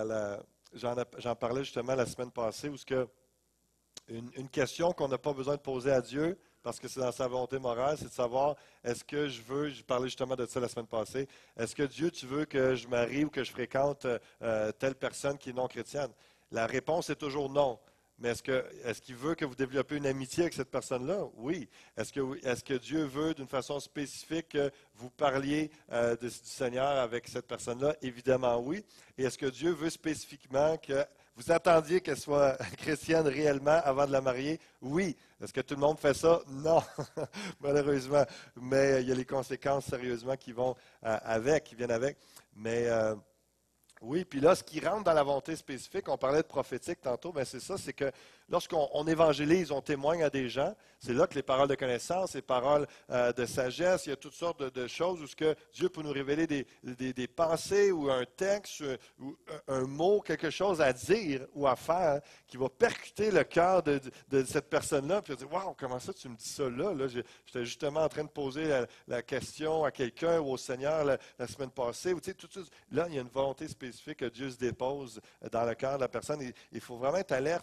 j'en parlais justement la semaine passée, où ce que une question qu'on n'a pas besoin de poser à Dieu, parce que c'est dans sa volonté morale, c'est de savoir, est-ce que je parlais justement de ça la semaine passée, est-ce que Dieu, tu veux que je marie ou que je fréquente telle personne qui est non chrétienne? La réponse est toujours non. Mais est-ce qu'il veut que vous développiez une amitié avec cette personne-là? Oui. Est-ce que Dieu veut d'une façon spécifique que vous parliez du Seigneur avec cette personne-là? Évidemment oui. Et est-ce que Dieu veut spécifiquement que vous attendiez qu'elle soit chrétienne réellement avant de la marier? Oui. Est-ce que tout le monde fait ça? Non, malheureusement. Mais il y a les conséquences sérieusement qui viennent avec. Mais oui, puis là, ce qui rentre dans la volonté spécifique, on parlait de prophétique tantôt, mais c'est ça, c'est que lorsqu'on évangélise, on témoigne à des gens, c'est là que les paroles de connaissance, les paroles de sagesse, il y a toutes sortes de choses où ce que Dieu peut nous révéler des pensées ou un texte ou un mot, quelque chose à dire ou à faire qui va percuter le cœur de cette personne-là, puis dire, waouh, comment ça tu me dis ça là? J'étais justement en train de poser la question à quelqu'un ou au Seigneur la semaine passée. Ou, tu sais, là, il y a une volonté spécifique que Dieu se dépose dans le cœur de la personne. Il faut vraiment être alerte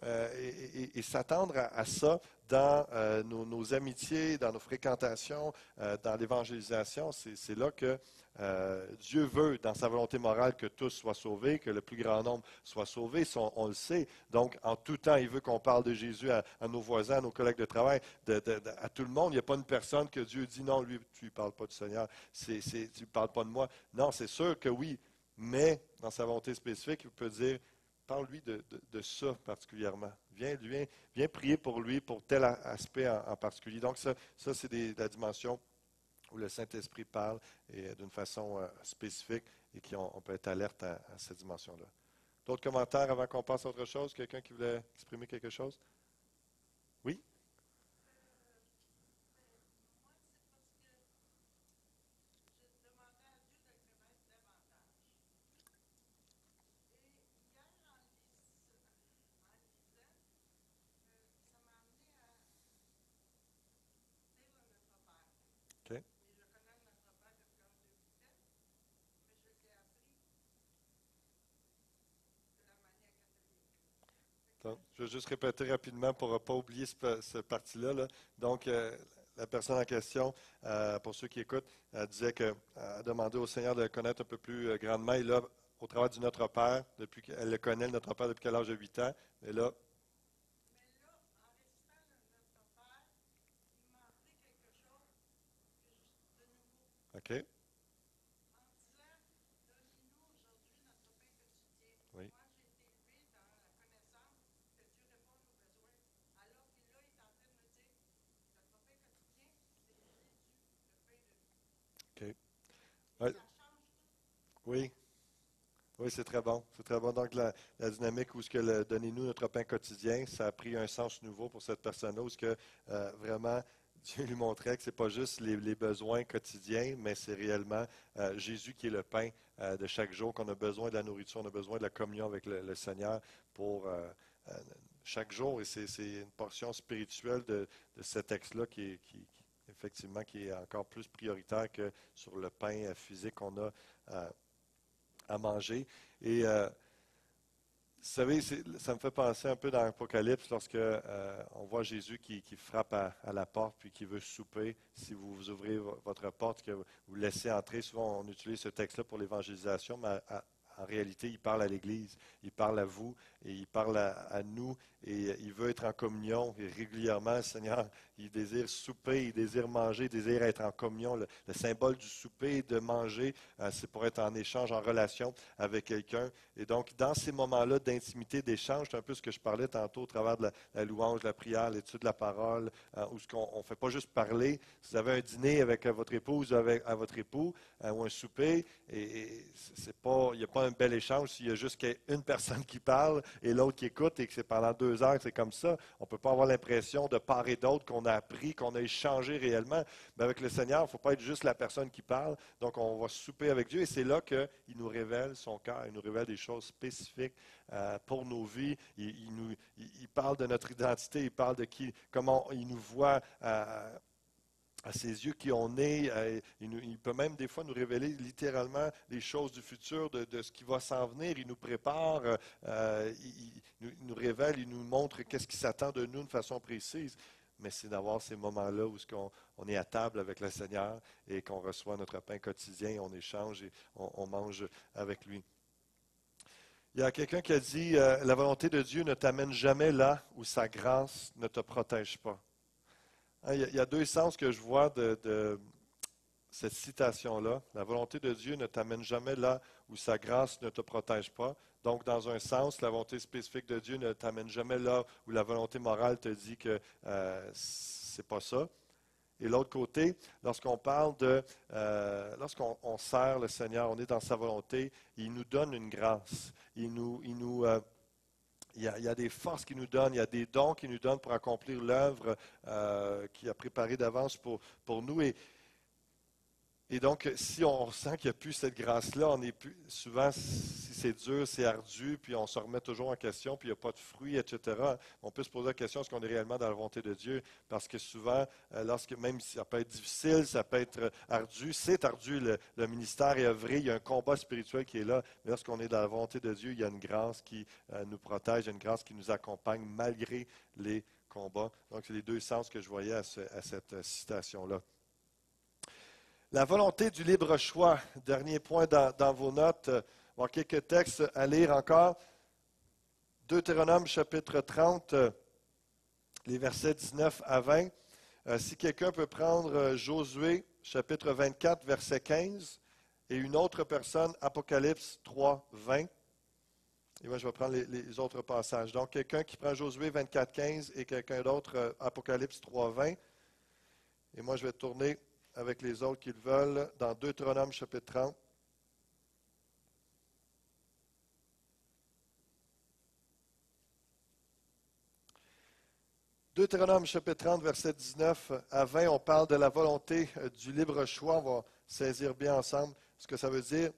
et s'attendre à ça dans nos amitiés, dans nos fréquentations, dans l'évangélisation. C'est là que Dieu veut, dans sa volonté morale, que tous soient sauvés, que le plus grand nombre soit sauvé. Ça, on le sait. Donc, en tout temps, il veut qu'on parle de Jésus à nos voisins, à nos collègues de travail, à tout le monde. Il n'y a pas une personne que Dieu dit, non, lui, tu ne parles pas du Seigneur, tu ne parles pas de moi. Non, c'est sûr que oui, mais dans sa volonté spécifique, il peut dire, parle-lui de ça particulièrement. Viens prier pour lui, pour tel aspect en particulier. Donc, ça c'est la dimension où le Saint-Esprit parle et d'une façon spécifique et qu'on peut être alerte à cette dimension-là. D'autres commentaires avant qu'on passe à autre chose? Quelqu'un qui voulait exprimer quelque chose? Oui? OK. Donc, je vais juste répéter rapidement pour ne pas oublier ce parti-là. Là. Donc, la personne en question, pour ceux qui écoutent, disait qu'elle a demandé au Seigneur de le connaître un peu plus grandement. Et là, au travers du Notre Père, depuis qu'elle le connaît, le Notre Père, depuis qu'elle a l'âge de 8 ans. Et là, OK, oui, OK. Ouais, oui, oui, c'est très bon. C'est très bon. Donc, la dynamique où ce que donnez-nous notre pain quotidien, ça a pris un sens nouveau pour cette personne-là, où ce que vraiment Dieu lui montrait que ce n'est pas juste les besoins quotidiens, mais c'est réellement Jésus qui est le pain de chaque jour, qu'on a besoin de la nourriture, on a besoin de la communion avec le Seigneur pour chaque jour. Et c'est une portion spirituelle de ce texte-là qui est effectivement, qui est encore plus prioritaire que sur le pain physique qu'on a à manger. Et vous savez, ça me fait penser un peu dans l'Apocalypse lorsque on voit Jésus qui frappe à la porte puis qui veut souper. Si vous ouvrez votre porte, que vous laissez entrer, souvent on utilise ce texte-là pour l'évangélisation, mais en réalité, il parle à l'Église, il parle à vous et il parle à nous et il veut être en communion. Et régulièrement, le Seigneur, il désire souper, il désire manger, il désire être en communion. Le symbole du souper, de manger, c'est pour être en échange, en relation avec quelqu'un. Et donc, dans ces moments-là d'intimité, d'échange, c'est un peu ce que je parlais tantôt au travers de la louange, la prière, l'étude de la parole, où on ne fait pas juste parler. Si vous avez un dîner avec votre épouse ou avec votre époux, ou un souper, et il n'y a pas un bel échange s'il y a juste une personne qui parle et l'autre qui écoute et que c'est pendant 2 heures que c'est comme ça. On ne peut pas avoir l'impression de part et d'autre qu'on a appris, qu'on a échangé réellement. Mais avec le Seigneur, il ne faut pas être juste la personne qui parle. Donc, on va souper avec Dieu et c'est là qu'il nous révèle son cœur, il nous révèle des choses spécifiques pour nos vies. Il parle de notre identité, il parle de comment il nous voit à ses yeux qui on est. Il peut même des fois nous révéler littéralement les choses du futur, de ce qui va s'en venir. Il nous prépare, il nous révèle, il nous montre qu'est-ce qui s'attend de nous de façon précise. Mais c'est d'avoir ces moments-là où on est à table avec le Seigneur et qu'on reçoit notre pain quotidien, on échange et on mange avec lui. Il y a quelqu'un qui a dit, la volonté de Dieu ne t'amène jamais là où sa grâce ne te protège pas. Hein, il y a 2 sens que je vois de cette citation-là. La volonté de Dieu ne t'amène jamais là où sa grâce ne te protège pas. Donc, dans un sens, la volonté spécifique de Dieu ne t'amène jamais là où la volonté morale te dit que c'est pas ça. Et l'autre côté, lorsqu'on parle lorsqu'on sert le Seigneur, on est dans sa volonté, il nous donne une grâce. Il y a des forces qu'il nous donne, il y a des dons qu'il nous donne pour accomplir l'œuvre qu'il a préparée d'avance pour nous. Et donc, si on sent qu'il n'y a plus cette grâce-là, on est plus, souvent, si c'est dur, c'est ardu, puis on se remet toujours en question, puis il n'y a pas de fruits, etc. On peut se poser la question, est-ce qu'on est réellement dans la volonté de Dieu? Parce que souvent, même si ça peut être difficile, ça peut être ardu, c'est ardu, le ministère est œuvré, il y a un combat spirituel qui est là, mais lorsqu'on est dans la volonté de Dieu, il y a une grâce qui nous protège, il y a une grâce qui nous accompagne malgré les combats. Donc, c'est les 2 sens que je voyais à cette citation-là. La volonté du libre choix. Dernier point dans vos notes. Bon, quelques textes à lire encore. Deutéronome chapitre 30, les versets 19 à 20. Si quelqu'un peut prendre Josué chapitre 24, verset 15, et une autre personne, Apocalypse 3, 20. Et moi, je vais prendre les autres passages. Donc, quelqu'un qui prend Josué 24, 15 et quelqu'un d'autre, Apocalypse 3, 20. Et moi, je vais tourner avec les autres qui le veulent, dans Deutéronome chapitre 30. Deutéronome chapitre 30, verset 19 à 20, on parle de la volonté du libre choix. On va saisir bien ensemble ce que ça veut dire.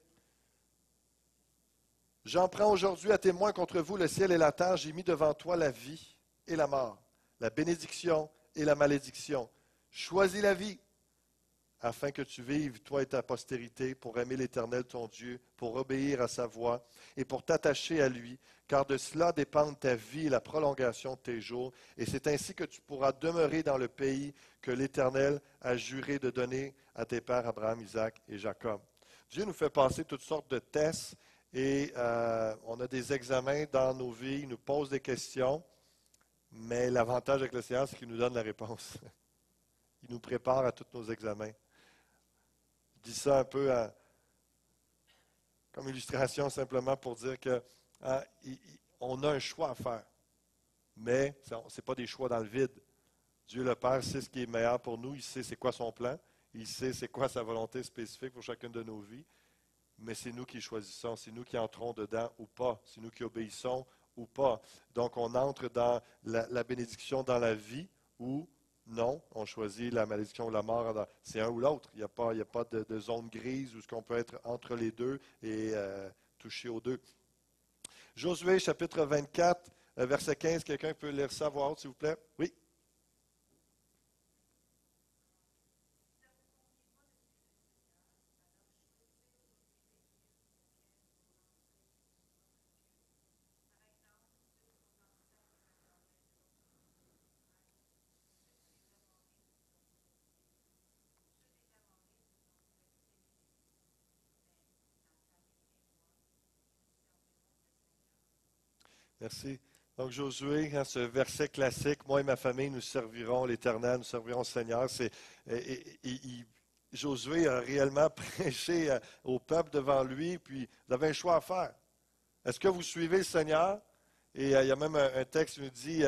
J'en prends aujourd'hui à témoin contre vous le ciel et la terre. J'ai mis devant toi la vie et la mort, la bénédiction et la malédiction. Choisis la vie, afin que tu vives, toi et ta postérité, pour aimer l'Éternel ton Dieu, pour obéir à sa voix et pour t'attacher à lui, car de cela dépendent ta vie et la prolongation de tes jours. Et c'est ainsi que tu pourras demeurer dans le pays que l'Éternel a juré de donner à tes pères Abraham, Isaac et Jacob. Dieu nous fait passer toutes sortes de tests et on a des examens dans nos vies, il nous pose des questions, mais l'avantage avec le Seigneur, c'est qu'il nous donne la réponse. Il nous prépare à tous nos examens. Je dis ça un peu comme illustration simplement pour dire que on a un choix à faire, mais ce n'est pas des choix dans le vide. Dieu le Père sait ce qui est meilleur pour nous, il sait c'est quoi son plan, il sait c'est quoi sa volonté spécifique pour chacune de nos vies, mais c'est nous qui choisissons, c'est nous qui entrons dedans ou pas, c'est nous qui obéissons ou pas. Donc on entre dans la bénédiction dans la vie ou non, on choisit la malédiction ou la mort. C'est un ou l'autre. Il n'y a pas de zone grise où ce qu'on peut être entre les deux et toucher aux deux. Josué, chapitre 24, verset 15. Quelqu'un peut lire ça à voix haute, s'il vous plaît? Oui. Merci. Donc, Josué, hein, ce verset classique, moi et ma famille, nous servirons l'Éternel, nous servirons le Seigneur. Josué a réellement prêché au peuple devant lui, puis vous avez un choix à faire. Est-ce que vous suivez le Seigneur? Et il y a même un texte qui nous dit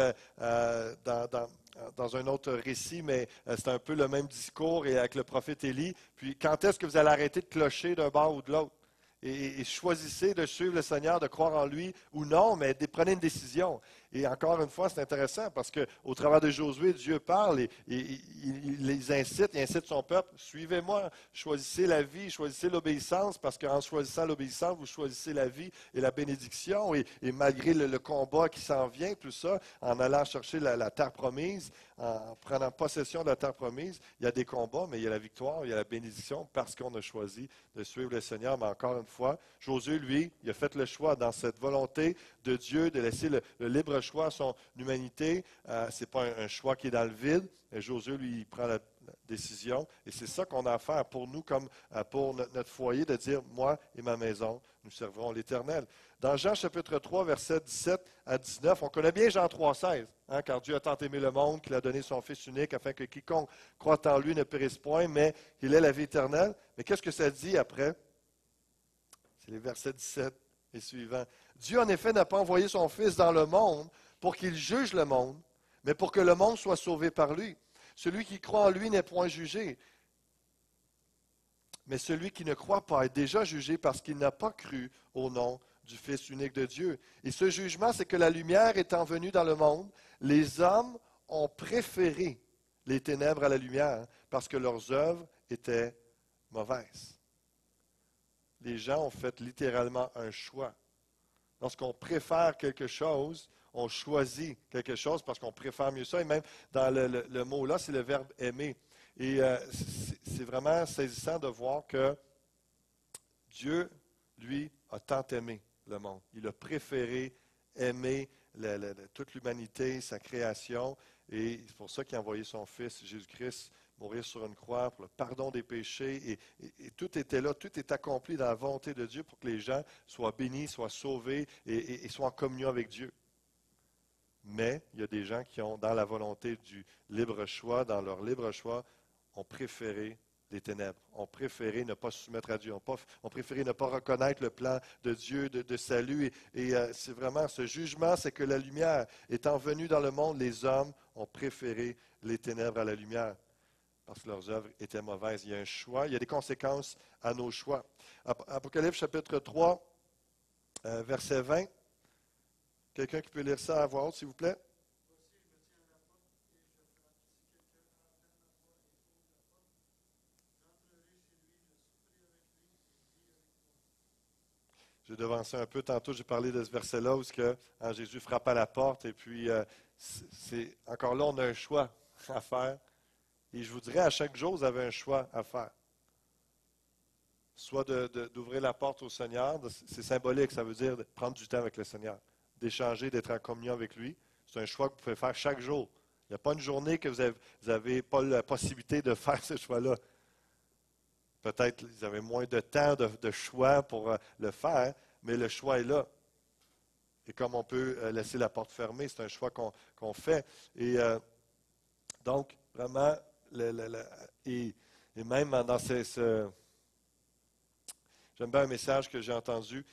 dans un autre récit, mais c'est un peu le même discours et avec le prophète Élie. Puis quand est-ce que vous allez arrêter de clocher d'un bord ou de l'autre? Et choisissez de suivre le Seigneur, de croire en lui ou non, mais prenez une décision. Et encore une fois, c'est intéressant parce qu'au travers de Josué, Dieu parle et il les incite, il incite son peuple, suivez-moi, choisissez la vie, choisissez l'obéissance, parce qu'en choisissant l'obéissance, vous choisissez la vie et la bénédiction. Et malgré le combat qui s'en vient, tout ça, en allant chercher la terre promise, en prenant possession de la terre promise, il y a des combats, mais il y a la victoire, il y a la bénédiction parce qu'on a choisi de suivre le Seigneur. Mais encore une fois, Josué, lui, il a fait le choix dans cette volonté de Dieu de laisser le libre choix à son humanité. Ce n'est pas un choix qui est dans le vide. Mais Josué, lui, il prend la décision. Et c'est ça qu'on a à faire pour nous, comme pour notre foyer, de dire, moi et ma maison, nous servirons l'Éternel. Dans Jean chapitre 3, versets 17 à 19, on connaît bien Jean 3, 16, hein, car Dieu a tant aimé le monde qu'il a donné son Fils unique afin que quiconque croit en lui ne périsse point, mais qu'il ait la vie éternelle. Mais qu'est-ce que ça dit après? C'est les versets 17 et suivants. Dieu, en effet, n'a pas envoyé son Fils dans le monde pour qu'il juge le monde, mais pour que le monde soit sauvé par lui. Celui qui croit en lui n'est point jugé, mais celui qui ne croit pas est déjà jugé parce qu'il n'a pas cru au nom du Fils unique de Dieu. Et ce jugement, c'est que la lumière étant venue dans le monde, les hommes ont préféré les ténèbres à la lumière parce que leurs œuvres étaient mauvaises. Les gens ont fait littéralement un choix. Lorsqu'on préfère quelque chose, on choisit quelque chose parce qu'on préfère mieux ça. Et même dans le mot-là, c'est le verbe aimer. Et c'est vraiment saisissant de voir que Dieu, lui, a tant aimé le monde. Il a préféré aimer toute l'humanité, sa création. Et c'est pour ça qu'il a envoyé son Fils, Jésus-Christ, mourir sur une croix pour le pardon des péchés. Et tout était là, tout est accompli dans la volonté de Dieu pour que les gens soient bénis, soient sauvés et soient en communion avec Dieu. Mais il y a des gens qui ont, dans la volonté du libre choix, dans leur libre choix, ont préféré les ténèbres, ont préféré ne pas se soumettre à Dieu, ont préféré ne pas reconnaître le plan de Dieu de salut. Et c'est vraiment ce jugement, c'est que la lumière étant venue dans le monde, les hommes ont préféré les ténèbres à la lumière parce que leurs œuvres étaient mauvaises. Il y a un choix, il y a des conséquences à nos choix. Apocalypse chapitre 3, verset 20. Quelqu'un qui peut lire ça à voix haute, s'il vous plaît? J'ai devancé un peu. Tantôt, j'ai parlé de ce verset-là où Jésus frappe à la porte. Et puis, encore là, on a un choix à faire. Et je vous dirais, à chaque jour, vous avez un choix à faire. Soit d'ouvrir la porte au Seigneur. C'est symbolique, ça veut dire de prendre du temps avec le Seigneur. D'échanger, d'être en communion avec lui. C'est un choix que vous pouvez faire chaque jour. Il n'y a pas une journée que vous n'avez pas la possibilité de faire ce choix-là. Peut-être que vous avez moins de temps, de choix pour le faire, mais le choix est là. Et comme on peut laisser la porte fermée, c'est un choix qu'on fait. Et donc, vraiment, et même dans j'aime bien un message que j'ai entendu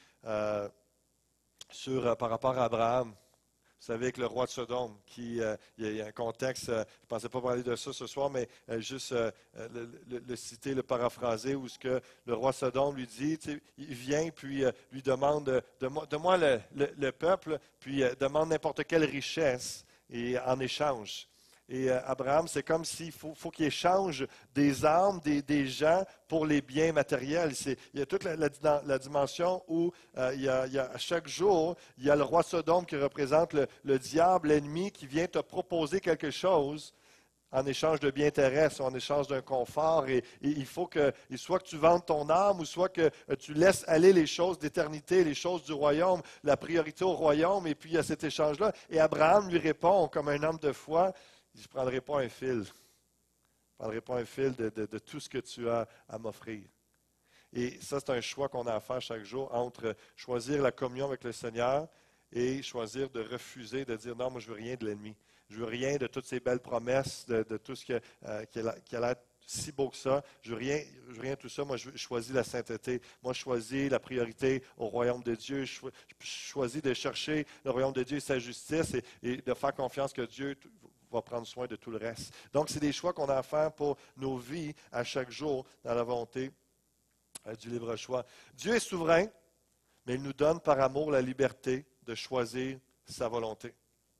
par rapport à Abraham. Vous savez, avec le roi de Sodome, il y a un contexte, je ne pensais pas parler de ça ce soir, mais juste le citer, le paraphraser, où ce que le roi de Sodome lui dit, il vient, puis lui demande, donne-moi le peuple, puis demande n'importe quelle richesse, et en échange. Et Abraham, c'est comme s'il faut qu'il échange des armes, des gens pour les biens matériels. Il y a toute la dimension où il y a, à chaque jour, il y a le roi Sodome qui représente le diable, l'ennemi, qui vient te proposer quelque chose en échange de biens terrestres, en échange d'un confort. Et il faut que, soit que tu vendes ton âme, ou soit que tu laisses aller les choses d'éternité, les choses du royaume, la priorité au royaume, et puis il y a cet échange-là. Et Abraham lui répond, comme un homme de foi, je ne prendrai pas un fil. Je ne prendrai pas un fil de tout ce que tu as à m'offrir. Et ça, c'est un choix qu'on a à faire chaque jour entre choisir la communion avec le Seigneur et choisir de refuser, de dire non, moi je veux rien de l'ennemi. Je veux rien de toutes ces belles promesses, de tout ce qui a l'air si beau que ça. Je veux rien de tout ça. Moi, je choisis la sainteté. Moi, je choisis la priorité au royaume de Dieu. Je choisis de chercher le royaume de Dieu et sa justice et de faire confiance que Dieu va prendre soin de tout le reste. Donc, c'est des choix qu'on a à faire pour nos vies à chaque jour dans la volonté du libre choix. Dieu est souverain, mais il nous donne par amour la liberté de choisir sa volonté.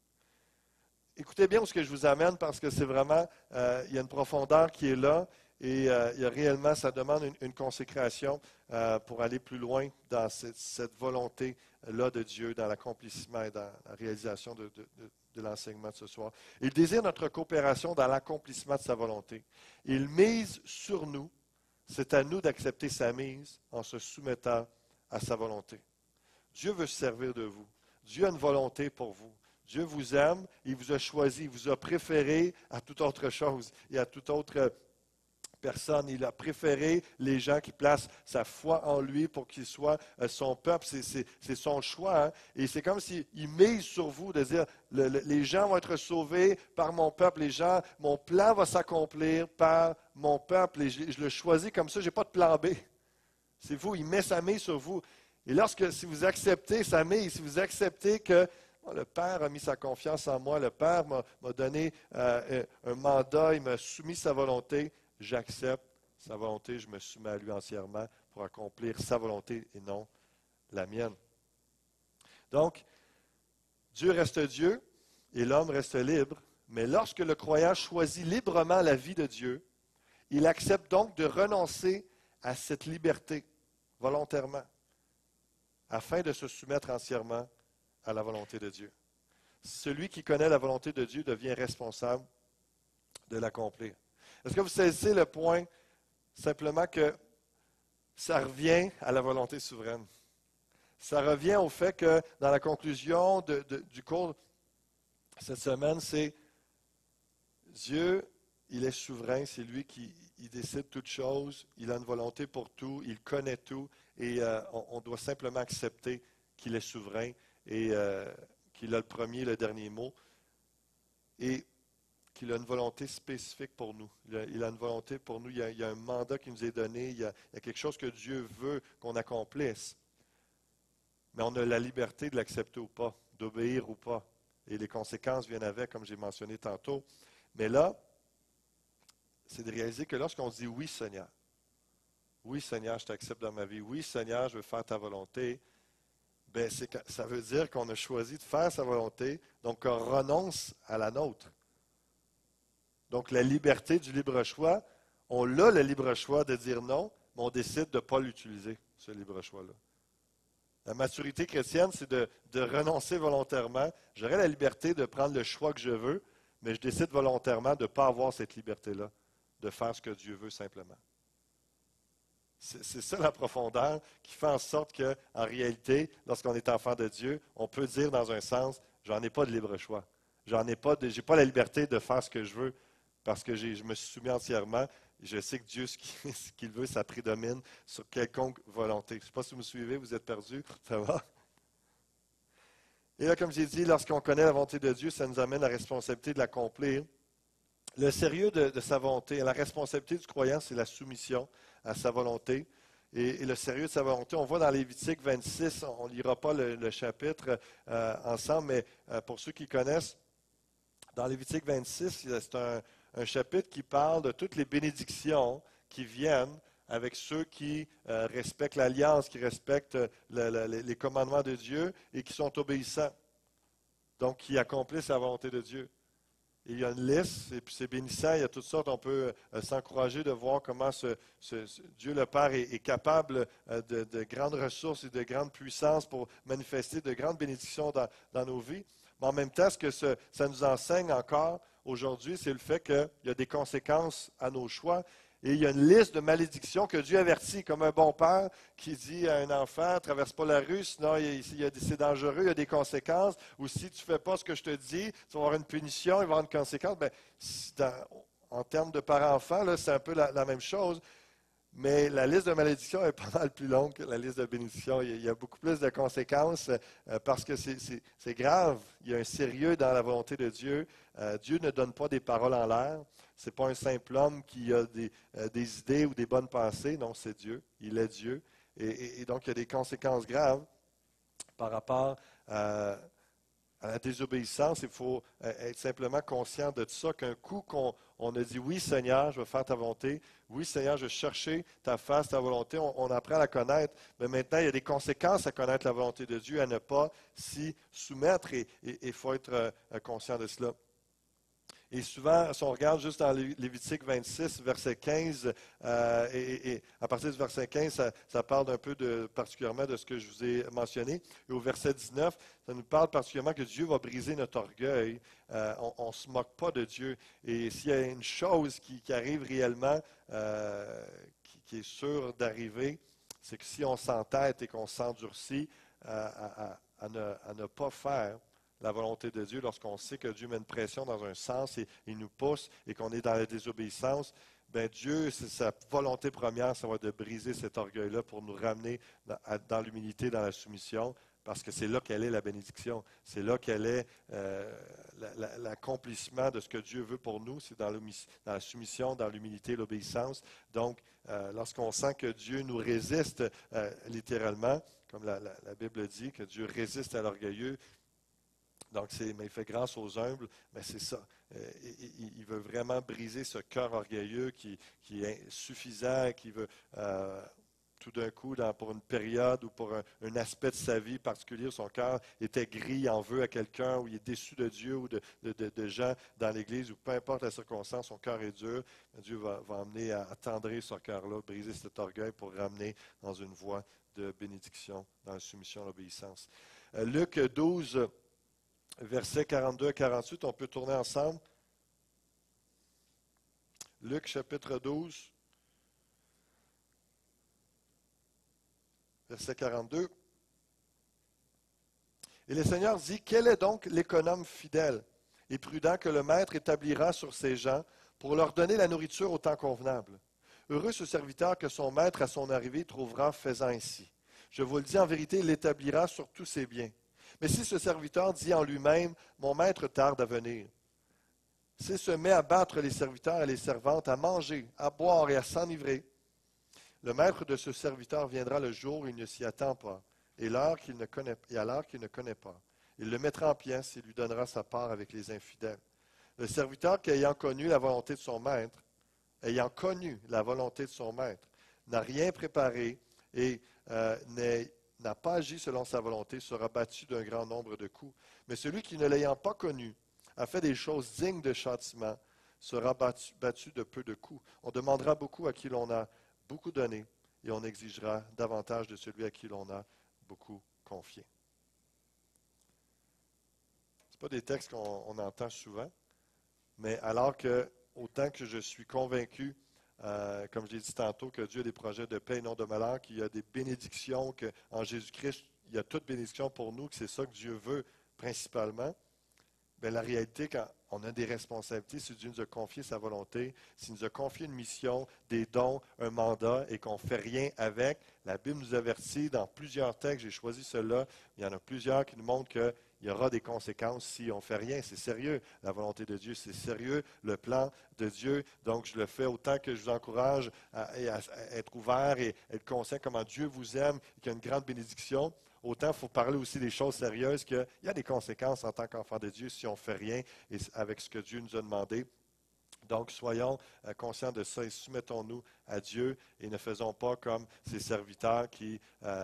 Écoutez bien où ce que je vous amène parce que c'est vraiment, il y a une profondeur qui est là et il y a réellement, ça demande une consécration pour aller plus loin dans cette volonté-là de Dieu, dans l'accomplissement et dans la réalisation de l'enseignement de ce soir. Il désire notre coopération dans l'accomplissement de sa volonté. Il mise sur nous, c'est à nous d'accepter sa mise en se soumettant à sa volonté. Dieu veut se servir de vous. Dieu a une volonté pour vous. Dieu vous aime, il vous a choisi, il vous a préféré à toute autre chose et à toute autre personne. Il a préféré les gens qui placent sa foi en lui pour qu'il soit son peuple. C'est son choix. Hein? Et c'est comme s'il mise sur vous de dire, les gens vont être sauvés par mon peuple, mon plan va s'accomplir par mon peuple et je le choisis comme ça, je n'ai pas de plan B. C'est vous, il met sa mise sur vous. Et si vous acceptez sa mise, si vous acceptez que le Père a mis sa confiance en moi, le Père m'a donné un mandat, il m'a soumis sa volonté, j'accepte sa volonté, je me soumets à lui entièrement pour accomplir sa volonté et non la mienne. Donc, Dieu reste Dieu et l'homme reste libre, mais lorsque le croyant choisit librement la vie de Dieu, il accepte donc de renoncer à cette liberté volontairement, afin de se soumettre entièrement à la volonté de Dieu. Celui qui connaît la volonté de Dieu devient responsable de l'accomplir. Est-ce que vous saisissez le point simplement que ça revient à la volonté souveraine? Ça revient au fait que dans la conclusion du cours cette semaine, c'est Dieu, il est souverain, c'est lui qui décide toutes choses, il a une volonté pour tout, il connaît tout et on doit simplement accepter qu'il est souverain et qu'il a le premier et le dernier mot, et qu'il a une volonté spécifique pour nous. Il a une volonté pour nous, il y a un mandat qui nous est donné, il y a quelque chose que Dieu veut qu'on accomplisse. Mais on a la liberté de l'accepter ou pas, d'obéir ou pas. Et les conséquences viennent avec, comme j'ai mentionné tantôt. Mais là, c'est de réaliser que lorsqu'on dit « Oui, Seigneur », « Oui, Seigneur, je t'accepte dans ma vie. Oui, Seigneur, je veux faire ta volonté. » Ben, ça veut dire qu'on a choisi de faire sa volonté, donc on renonce à la nôtre. Donc la liberté du libre choix, on a le libre choix de dire non, mais on décide de ne pas l'utiliser, ce libre choix-là. La maturité chrétienne, c'est de renoncer volontairement. J'aurai la liberté de prendre le choix que je veux, mais je décide volontairement de ne pas avoir cette liberté-là, de faire ce que Dieu veut simplement. C'est ça la profondeur qui fait en sorte qu'en réalité, lorsqu'on est enfant de Dieu, on peut dire dans un sens, j'en ai pas de libre choix. J'ai pas la liberté de faire ce que je veux parce que je me suis soumis entièrement. Je sais que Dieu, ce qu'il veut, ça prédomine sur quelconque volonté. Je ne sais pas si vous me suivez, vous êtes perdus, ça va? Et là, comme j'ai dit, lorsqu'on connaît la volonté de Dieu, ça nous amène à la responsabilité de l'accomplir. Le sérieux de sa volonté, la responsabilité du croyant, c'est la soumission à sa volonté. Et le sérieux de sa volonté, on voit dans Lévitique 26, on ne lira pas le chapitre ensemble, mais pour ceux qui connaissent, dans Lévitique 26, c'est un chapitre qui parle de toutes les bénédictions qui viennent avec ceux qui respectent l'alliance, qui respectent les commandements de Dieu et qui sont obéissants, donc qui accomplissent la volonté de Dieu. Et il y a une liste, et puis c'est bénissant, il y a toutes sortes, on peut s'encourager de voir comment Dieu le Père est capable de grandes ressources et de grandes puissances pour manifester de grandes bénédictions dans nos vies. Mais en même temps, ce que ça nous enseigne encore aujourd'hui, c'est le fait qu'il y a des conséquences à nos choix. Et il y a une liste de malédictions que Dieu avertit, comme un bon père qui dit à un enfant, ne traverse pas la rue, sinon c'est dangereux, il y a des conséquences. Ou si tu ne fais pas ce que je te dis, tu vas avoir une punition, il va y avoir une conséquence. En termes de parent-enfant, c'est un peu la même chose. Mais la liste de malédictions est pas mal plus longue que la liste de bénédictions. Il y a beaucoup plus de conséquences parce que c'est grave. Il y a un sérieux dans la volonté de Dieu. Dieu ne donne pas des paroles en l'air. Ce n'est pas un simple homme qui a des idées ou des bonnes pensées. Non, c'est Dieu. Il est Dieu. Et donc, il y a des conséquences graves par rapport à la désobéissance. Il faut être simplement conscient de ça, qu'un coup qu'on a dit oui Seigneur, je vais faire ta volonté, oui Seigneur, je vais chercher ta face, ta volonté, on apprend à la connaître, mais maintenant il y a des conséquences à connaître la volonté de Dieu, à ne pas s'y soumettre et il faut être conscient de cela. Et souvent, si on regarde juste dans Lévitique 26, verset 15, et à partir du verset 15, ça parle un peu particulièrement de ce que je vous ai mentionné. Et au verset 19, ça nous parle particulièrement que Dieu va briser notre orgueil. On ne se moque pas de Dieu. Et s'il y a une chose qui arrive réellement, qui est sûre d'arriver, c'est que si on s'entête et qu'on s'endurcit à ne pas faire la volonté de Dieu, lorsqu'on sait que Dieu met une pression dans un sens et il nous pousse et qu'on est dans la désobéissance, bien Dieu, c'est sa volonté première, ça va être de briser cet orgueil-là pour nous ramener dans l'humilité, dans la soumission, parce que c'est là qu'elle est la bénédiction. C'est là qu'elle est l'accomplissement de ce que Dieu veut pour nous. C'est dans la soumission, dans l'humilité, l'obéissance. Donc, lorsqu'on sent que Dieu nous résiste littéralement, comme la Bible dit, que Dieu résiste à l'orgueilleux, donc, mais il fait grâce aux humbles, mais c'est ça. Il veut vraiment briser ce cœur orgueilleux qui est insuffisant, qui veut tout d'un coup, pour une période ou pour un aspect de sa vie particulier, son cœur était gris, en veut à quelqu'un, ou il est déçu de Dieu ou de gens dans l'Église, ou peu importe la circonstance, son cœur est dur. Dieu va amener à tendrir ce cœur-là, briser cet orgueil pour ramener dans une voie de bénédiction, dans la soumission, l'obéissance. Luc 12, versets 42 à 48, on peut tourner ensemble. Luc chapitre 12, verset 42. Et le Seigneur dit, quel est donc l'économe fidèle et prudent que le maître établira sur ses gens pour leur donner la nourriture au temps convenable? Heureux ce serviteur que son maître à son arrivée trouvera faisant ainsi. Je vous le dis en vérité, il l'établira sur tous ses biens. Mais si ce serviteur dit en lui-même, mon maître tarde à venir, s'il se met à battre les serviteurs et les servantes, à manger, à boire et à s'enivrer, le maître de ce serviteur viendra le jour où il ne s'y attend pas, et à l'heure qu'il ne connaît pas. Il le mettra en pièces et lui donnera sa part avec les infidèles. Le serviteur qui, ayant connu la volonté de son maître, n'a rien préparé et n'a pas agi selon sa volonté, sera battu d'un grand nombre de coups. Mais celui qui, ne l'ayant pas connu, a fait des choses dignes de châtiment, sera battu de peu de coups. On demandera beaucoup à qui l'on a beaucoup donné, et on exigera davantage de celui à qui l'on a beaucoup confié. Ce pas des textes qu'on entend souvent, mais alors que, autant que je suis convaincu, comme je l'ai dit tantôt, que Dieu a des projets de paix et non de malheur, qu'il y a des bénédictions, qu'en Jésus-Christ, il y a toute bénédiction pour nous, que c'est ça que Dieu veut principalement. Bien, la réalité, quand on a des responsabilités, si Dieu nous a confié sa volonté, s'il nous a confié une mission, des dons, un mandat, et qu'on ne fait rien avec, la Bible nous avertit dans plusieurs textes, j'ai choisi ceux-là, il y en a plusieurs qui nous montrent qu'il y aura des conséquences si on ne fait rien. C'est sérieux, la volonté de Dieu, c'est sérieux, le plan de Dieu. Donc, je le fais autant que je vous encourage à être ouvert et être conscient comment Dieu vous aime et qu'il y a une grande bénédiction. Autant il faut parler aussi des choses sérieuses, qu'il y a des conséquences en tant qu'enfant de Dieu si on ne fait rien et avec ce que Dieu nous a demandé. Donc, soyons conscients de ça et soumettons-nous à Dieu et ne faisons pas comme ces serviteurs qui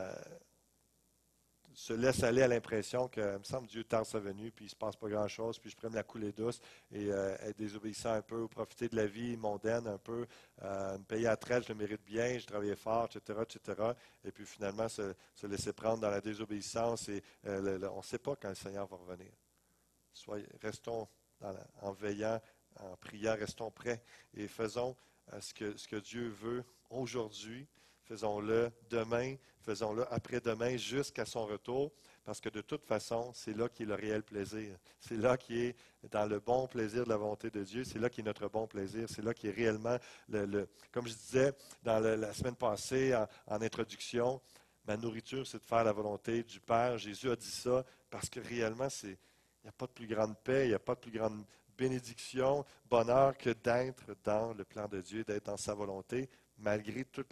se laissent aller à l'impression que, il me semble, Dieu tarde sa venue, puis il ne se passe pas grand-chose, puis je pourrais me la couler douce et être désobéissant un peu, ou profiter de la vie mondaine un peu, me payer à la traite, je le mérite bien, je travaillais fort, etc., etc. Et puis finalement, se laisser prendre dans la désobéissance et on ne sait pas quand le Seigneur va revenir. Restons en veillant, en priant, restons prêts et faisons ce que Dieu veut aujourd'hui. Faisons-le demain, faisons-le après-demain jusqu'à son retour. Parce que de toute façon, c'est là qui est le réel plaisir. C'est là qui est dans le bon plaisir de la volonté de Dieu. C'est là qui est notre bon plaisir. C'est là qui est réellement, comme je disais la semaine passée en introduction, ma nourriture, c'est de faire la volonté du Père. Jésus a dit ça parce que réellement, il n'y a pas de plus grande paix, il n'y a pas de plus grande bénédiction, bonheur que d'être dans le plan de Dieu, d'être dans sa volonté, malgré toutes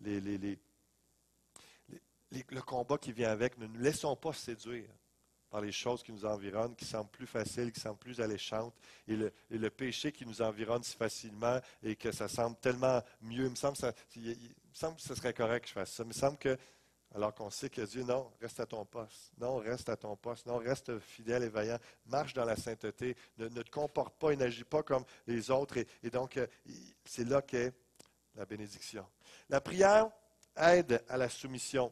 le combat qui vient avec. Ne nous laissons pas séduire par les choses qui nous environnent, qui semblent plus faciles, qui semblent plus alléchantes, et le péché qui nous environne si facilement et que ça semble tellement mieux. Il me semble que ce serait correct que je fasse ça. Il me semble que, alors qu'on sait que Dieu, non, reste à ton poste. Non, reste à ton poste. Non, reste fidèle et vaillant. Marche dans la sainteté. Ne te comporte pas et n'agis pas comme les autres. Et donc, c'est là qu'est la bénédiction. La prière aide à la soumission.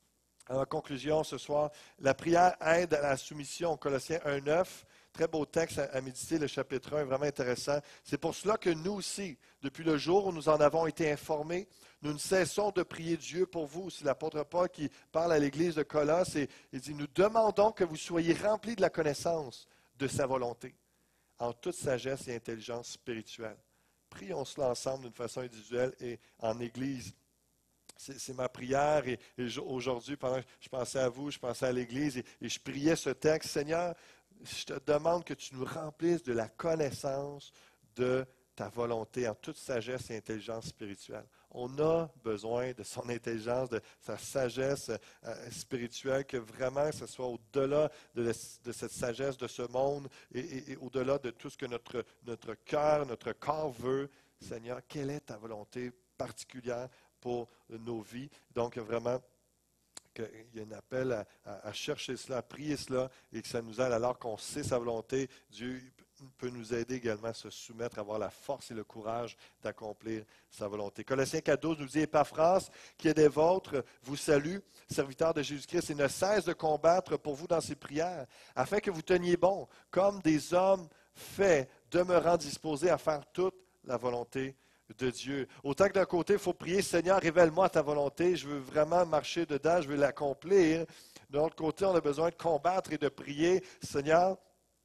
En conclusion, ce soir, la prière aide à la soumission. Colossiens 1,9, très beau texte à méditer, le chapitre 1, vraiment intéressant. C'est pour cela que nous aussi, depuis le jour où nous en avons été informés, nous ne cessons de prier Dieu pour vous. C'est l'apôtre Paul qui parle à l'église de Colosse et il dit, nous demandons que vous soyez remplis de la connaissance de sa volonté, en toute sagesse et intelligence spirituelle. Prions cela ensemble d'une façon individuelle et en église. C'est ma prière et aujourd'hui, pendant que je pensais à vous, je pensais à l'Église et je priais ce texte. Seigneur, je te demande que tu nous remplisses de la connaissance de ta volonté en toute sagesse et intelligence spirituelle. On a besoin de son intelligence, de sa sagesse spirituelle, que vraiment ce soit au-delà de cette sagesse de ce monde et au-delà de tout ce que notre cœur, notre corps veut. Seigneur, quelle est ta volonté particulière pour nos vies? Donc, vraiment, qu'il y a un appel à chercher cela, à prier cela, et que ça nous aide alors qu'on sait sa volonté. Dieu peut nous aider également à se soumettre, à avoir la force et le courage d'accomplir sa volonté. Colossiens 4,12 nous dit, Épaphras, qui est des vôtres, vous salue, serviteur de Jésus-Christ, et ne cesse de combattre pour vous dans ses prières, afin que vous teniez bon, comme des hommes faits, demeurant disposés à faire toute la volonté de Dieu. Autant que d'un côté, il faut prier, Seigneur, révèle-moi ta volonté, je veux vraiment marcher dedans, je veux l'accomplir. De l'autre côté, on a besoin de combattre et de prier, Seigneur,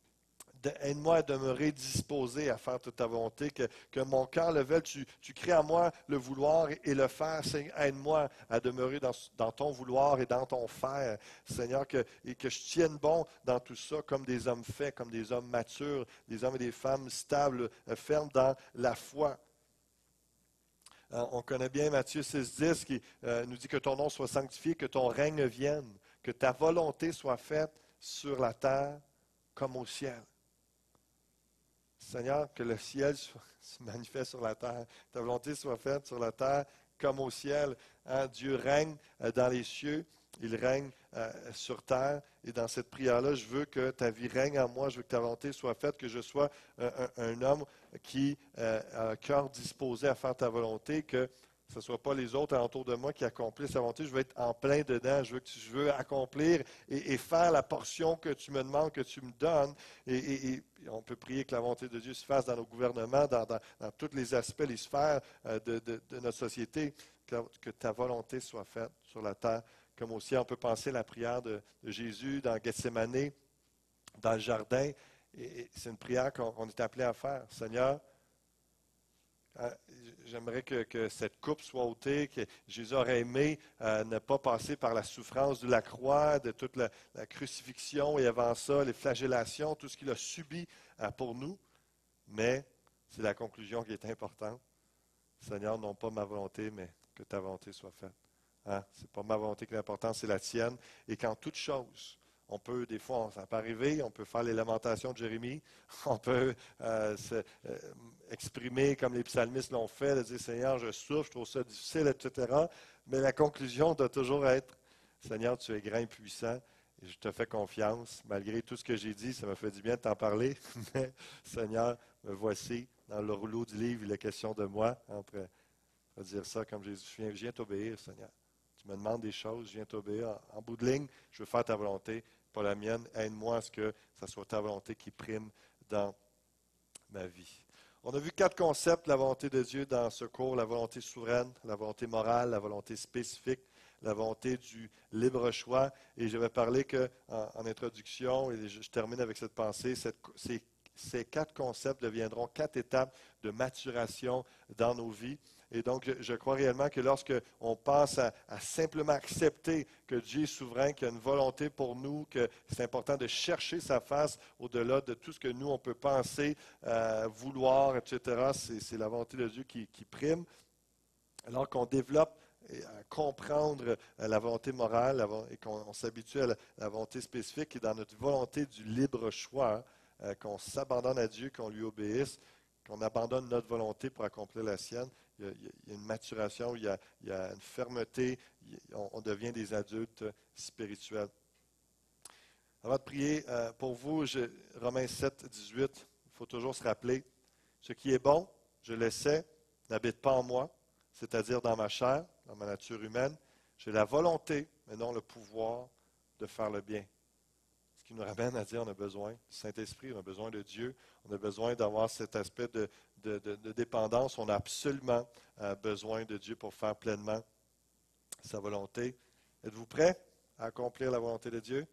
aide-moi à demeurer disposé à faire toute ta volonté, que mon cœur le veuille, tu crées en moi le vouloir et le faire. Seigneur, aide-moi à demeurer dans ton vouloir et dans ton faire. Seigneur, et que je tienne bon dans tout ça comme des hommes faits, comme des hommes matures, des hommes et des femmes stables, fermes dans la foi. On connaît bien Matthieu 6,10 qui nous dit que ton nom soit sanctifié, que ton règne vienne, que ta volonté soit faite sur la terre comme au ciel. Seigneur, que le ciel se manifeste sur la terre, ta volonté soit faite sur la terre comme au ciel. Hein? Dieu règne dans les cieux, il règne sur terre. Et dans cette prière-là, je veux que ta vie règne en moi, je veux que ta volonté soit faite, que je sois un homme qui a un cœur disposé à faire ta volonté, que ce ne soit pas les autres alentour de moi qui accomplissent ta volonté. Je veux être en plein dedans. Je veux accomplir et faire la portion que tu me demandes, que tu me donnes. Et on peut prier que la volonté de Dieu se fasse dans nos gouvernements, dans tous les aspects, les sphères de notre société. Que ta volonté soit faite sur la terre comme au ciel. On peut penser à la prière de Jésus dans Gethsémani, dans le jardin. Et c'est une prière qu'on est appelé à faire. Seigneur, j'aimerais que cette coupe soit ôtée, que Jésus aurait aimé ne pas passer par la souffrance de la croix, de toute la crucifixion et avant ça, les flagellations, tout ce qu'il a subi pour nous. Mais c'est la conclusion qui est importante. Seigneur, non pas ma volonté, mais que ta volonté soit faite. Hein? Ce n'est pas ma volonté qui est importante, c'est la tienne. Et qu'en toute chose, on peut, des fois, ça peut arriver, on peut faire les lamentations de Jérémie, on peut exprimer comme les psalmistes l'ont fait, de dire Seigneur, je souffre, je trouve ça difficile, etc. Mais la conclusion doit toujours être Seigneur, tu es grand et puissant, et je te fais confiance. Malgré tout ce que j'ai dit, ça m'a fait du bien de t'en parler, mais Seigneur, me voici, dans le rouleau du livre, il est question de moi, entre dire ça comme Jésus, je viens t'obéir, Seigneur. Tu me demandes des choses, je viens t'obéir. En bout de ligne, je veux faire ta volonté, pas la mienne. Aide-moi à ce que ce soit ta volonté qui prime dans ma vie. On a vu 4 concepts de la volonté de Dieu dans ce cours, la volonté souveraine, la volonté morale, la volonté spécifique, la volonté du libre choix. Et je vais parler en introduction, et je termine avec cette pensée, ces 4 concepts deviendront 4 étapes de maturation dans nos vies. Et donc, je crois réellement que lorsque on pense à simplement accepter que Dieu est souverain, qu'il y a une volonté pour nous, que c'est important de chercher sa face au-delà de tout ce que nous, on peut penser, vouloir, etc., c'est la volonté de Dieu qui prime. Alors qu'on développe à comprendre la volonté morale et qu'on s'habitue à la volonté spécifique et dans notre volonté du libre choix, qu'on s'abandonne à Dieu, qu'on lui obéisse, qu'on abandonne notre volonté pour accomplir la sienne, il y a une maturation, il y a une fermeté, on devient des adultes spirituels. Avant de prier pour vous, Romains 7, 18, il faut toujours se rappeler, ce qui est bon, je le sais, n'habite pas en moi, c'est-à-dire dans ma chair, dans ma nature humaine. J'ai la volonté, mais non le pouvoir de faire le bien. Ce qui nous ramène à dire qu'on a besoin du Saint-Esprit, on a besoin de Dieu, on a besoin d'avoir cet aspect de dépendance. On a absolument besoin de Dieu pour faire pleinement sa volonté. Êtes-vous prêts à accomplir la volonté de Dieu?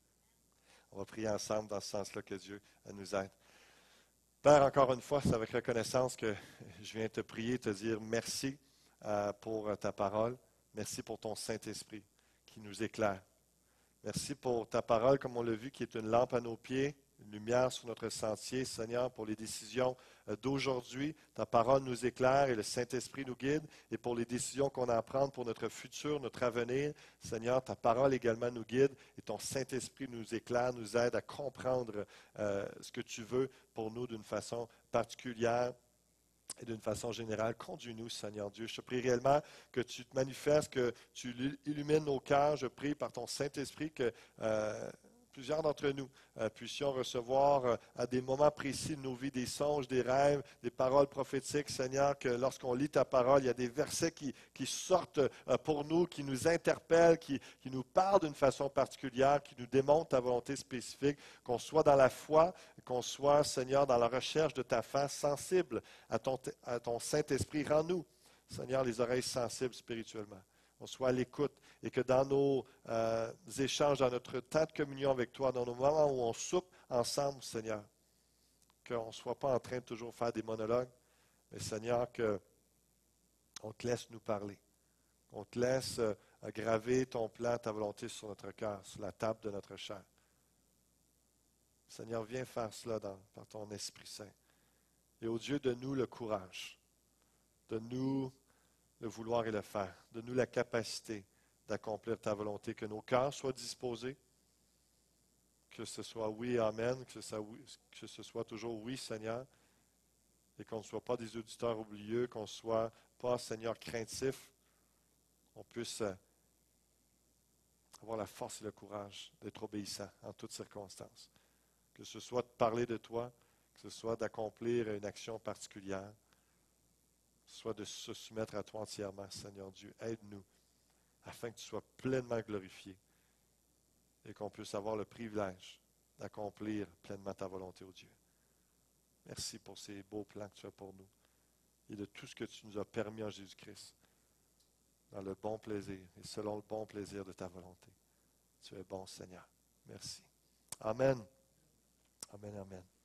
On va prier ensemble dans ce sens-là que Dieu nous aide. Père, encore une fois, c'est avec reconnaissance que je viens te prier, te dire merci pour ta parole. Merci pour ton Saint-Esprit qui nous éclaire. Merci pour ta parole, comme on l'a vu, qui est une lampe à nos pieds, une lumière sur notre sentier, Seigneur, pour les décisions d'aujourd'hui. Ta parole nous éclaire et le Saint-Esprit nous guide. Et pour les décisions qu'on a à prendre pour notre futur, notre avenir, Seigneur, ta parole également nous guide et ton Saint-Esprit nous éclaire, nous aide à comprendre ce que tu veux pour nous d'une façon particulière. Et d'une façon générale, conduis-nous, Seigneur Dieu. Je te prie réellement que tu te manifestes, que tu illumines nos cœurs. Je prie par ton Saint-Esprit que plusieurs d'entre nous puissions recevoir à des moments précis de nos vies des songes, des rêves, des paroles prophétiques, Seigneur, que lorsqu'on lit ta parole, il y a des versets qui sortent pour nous, qui nous interpellent, qui nous parlent d'une façon particulière, qui nous démontrent ta volonté spécifique, qu'on soit dans la foi, qu'on soit, Seigneur, dans la recherche de ta face, sensible à ton Saint-Esprit. Rends-nous, Seigneur, les oreilles sensibles spirituellement. On soit à l'écoute et que dans nos échanges, dans notre temps de communion avec toi, dans nos moments où on soupe ensemble, Seigneur, qu'on ne soit pas en train de toujours faire des monologues, mais Seigneur, qu'on te laisse nous parler, qu'on te laisse graver ton plan, ta volonté sur notre cœur, sur la table de notre chair. Seigneur, viens faire cela par ton Esprit Saint. Et ô Dieu, donne-nous le courage, donne-nous le vouloir et le faire. Donne-nous la capacité d'accomplir ta volonté, que nos cœurs soient disposés, que ce soit oui, amen, que ce soit toujours oui, Seigneur, et qu'on ne soit pas des auditeurs oublieux, qu'on ne soit pas, Seigneur, craintifs, qu'on puisse avoir la force et le courage d'être obéissant en toutes circonstances. Que ce soit de parler de toi, que ce soit d'accomplir une action particulière, soit de se soumettre à toi entièrement, Seigneur Dieu. Aide-nous afin que tu sois pleinement glorifié et qu'on puisse avoir le privilège d'accomplir pleinement ta volonté, ô Dieu. Merci pour ces beaux plans que tu as pour nous et de tout ce que tu nous as permis en Jésus-Christ, dans le bon plaisir et selon le bon plaisir de ta volonté. Tu es bon, Seigneur. Merci. Amen. Amen, amen.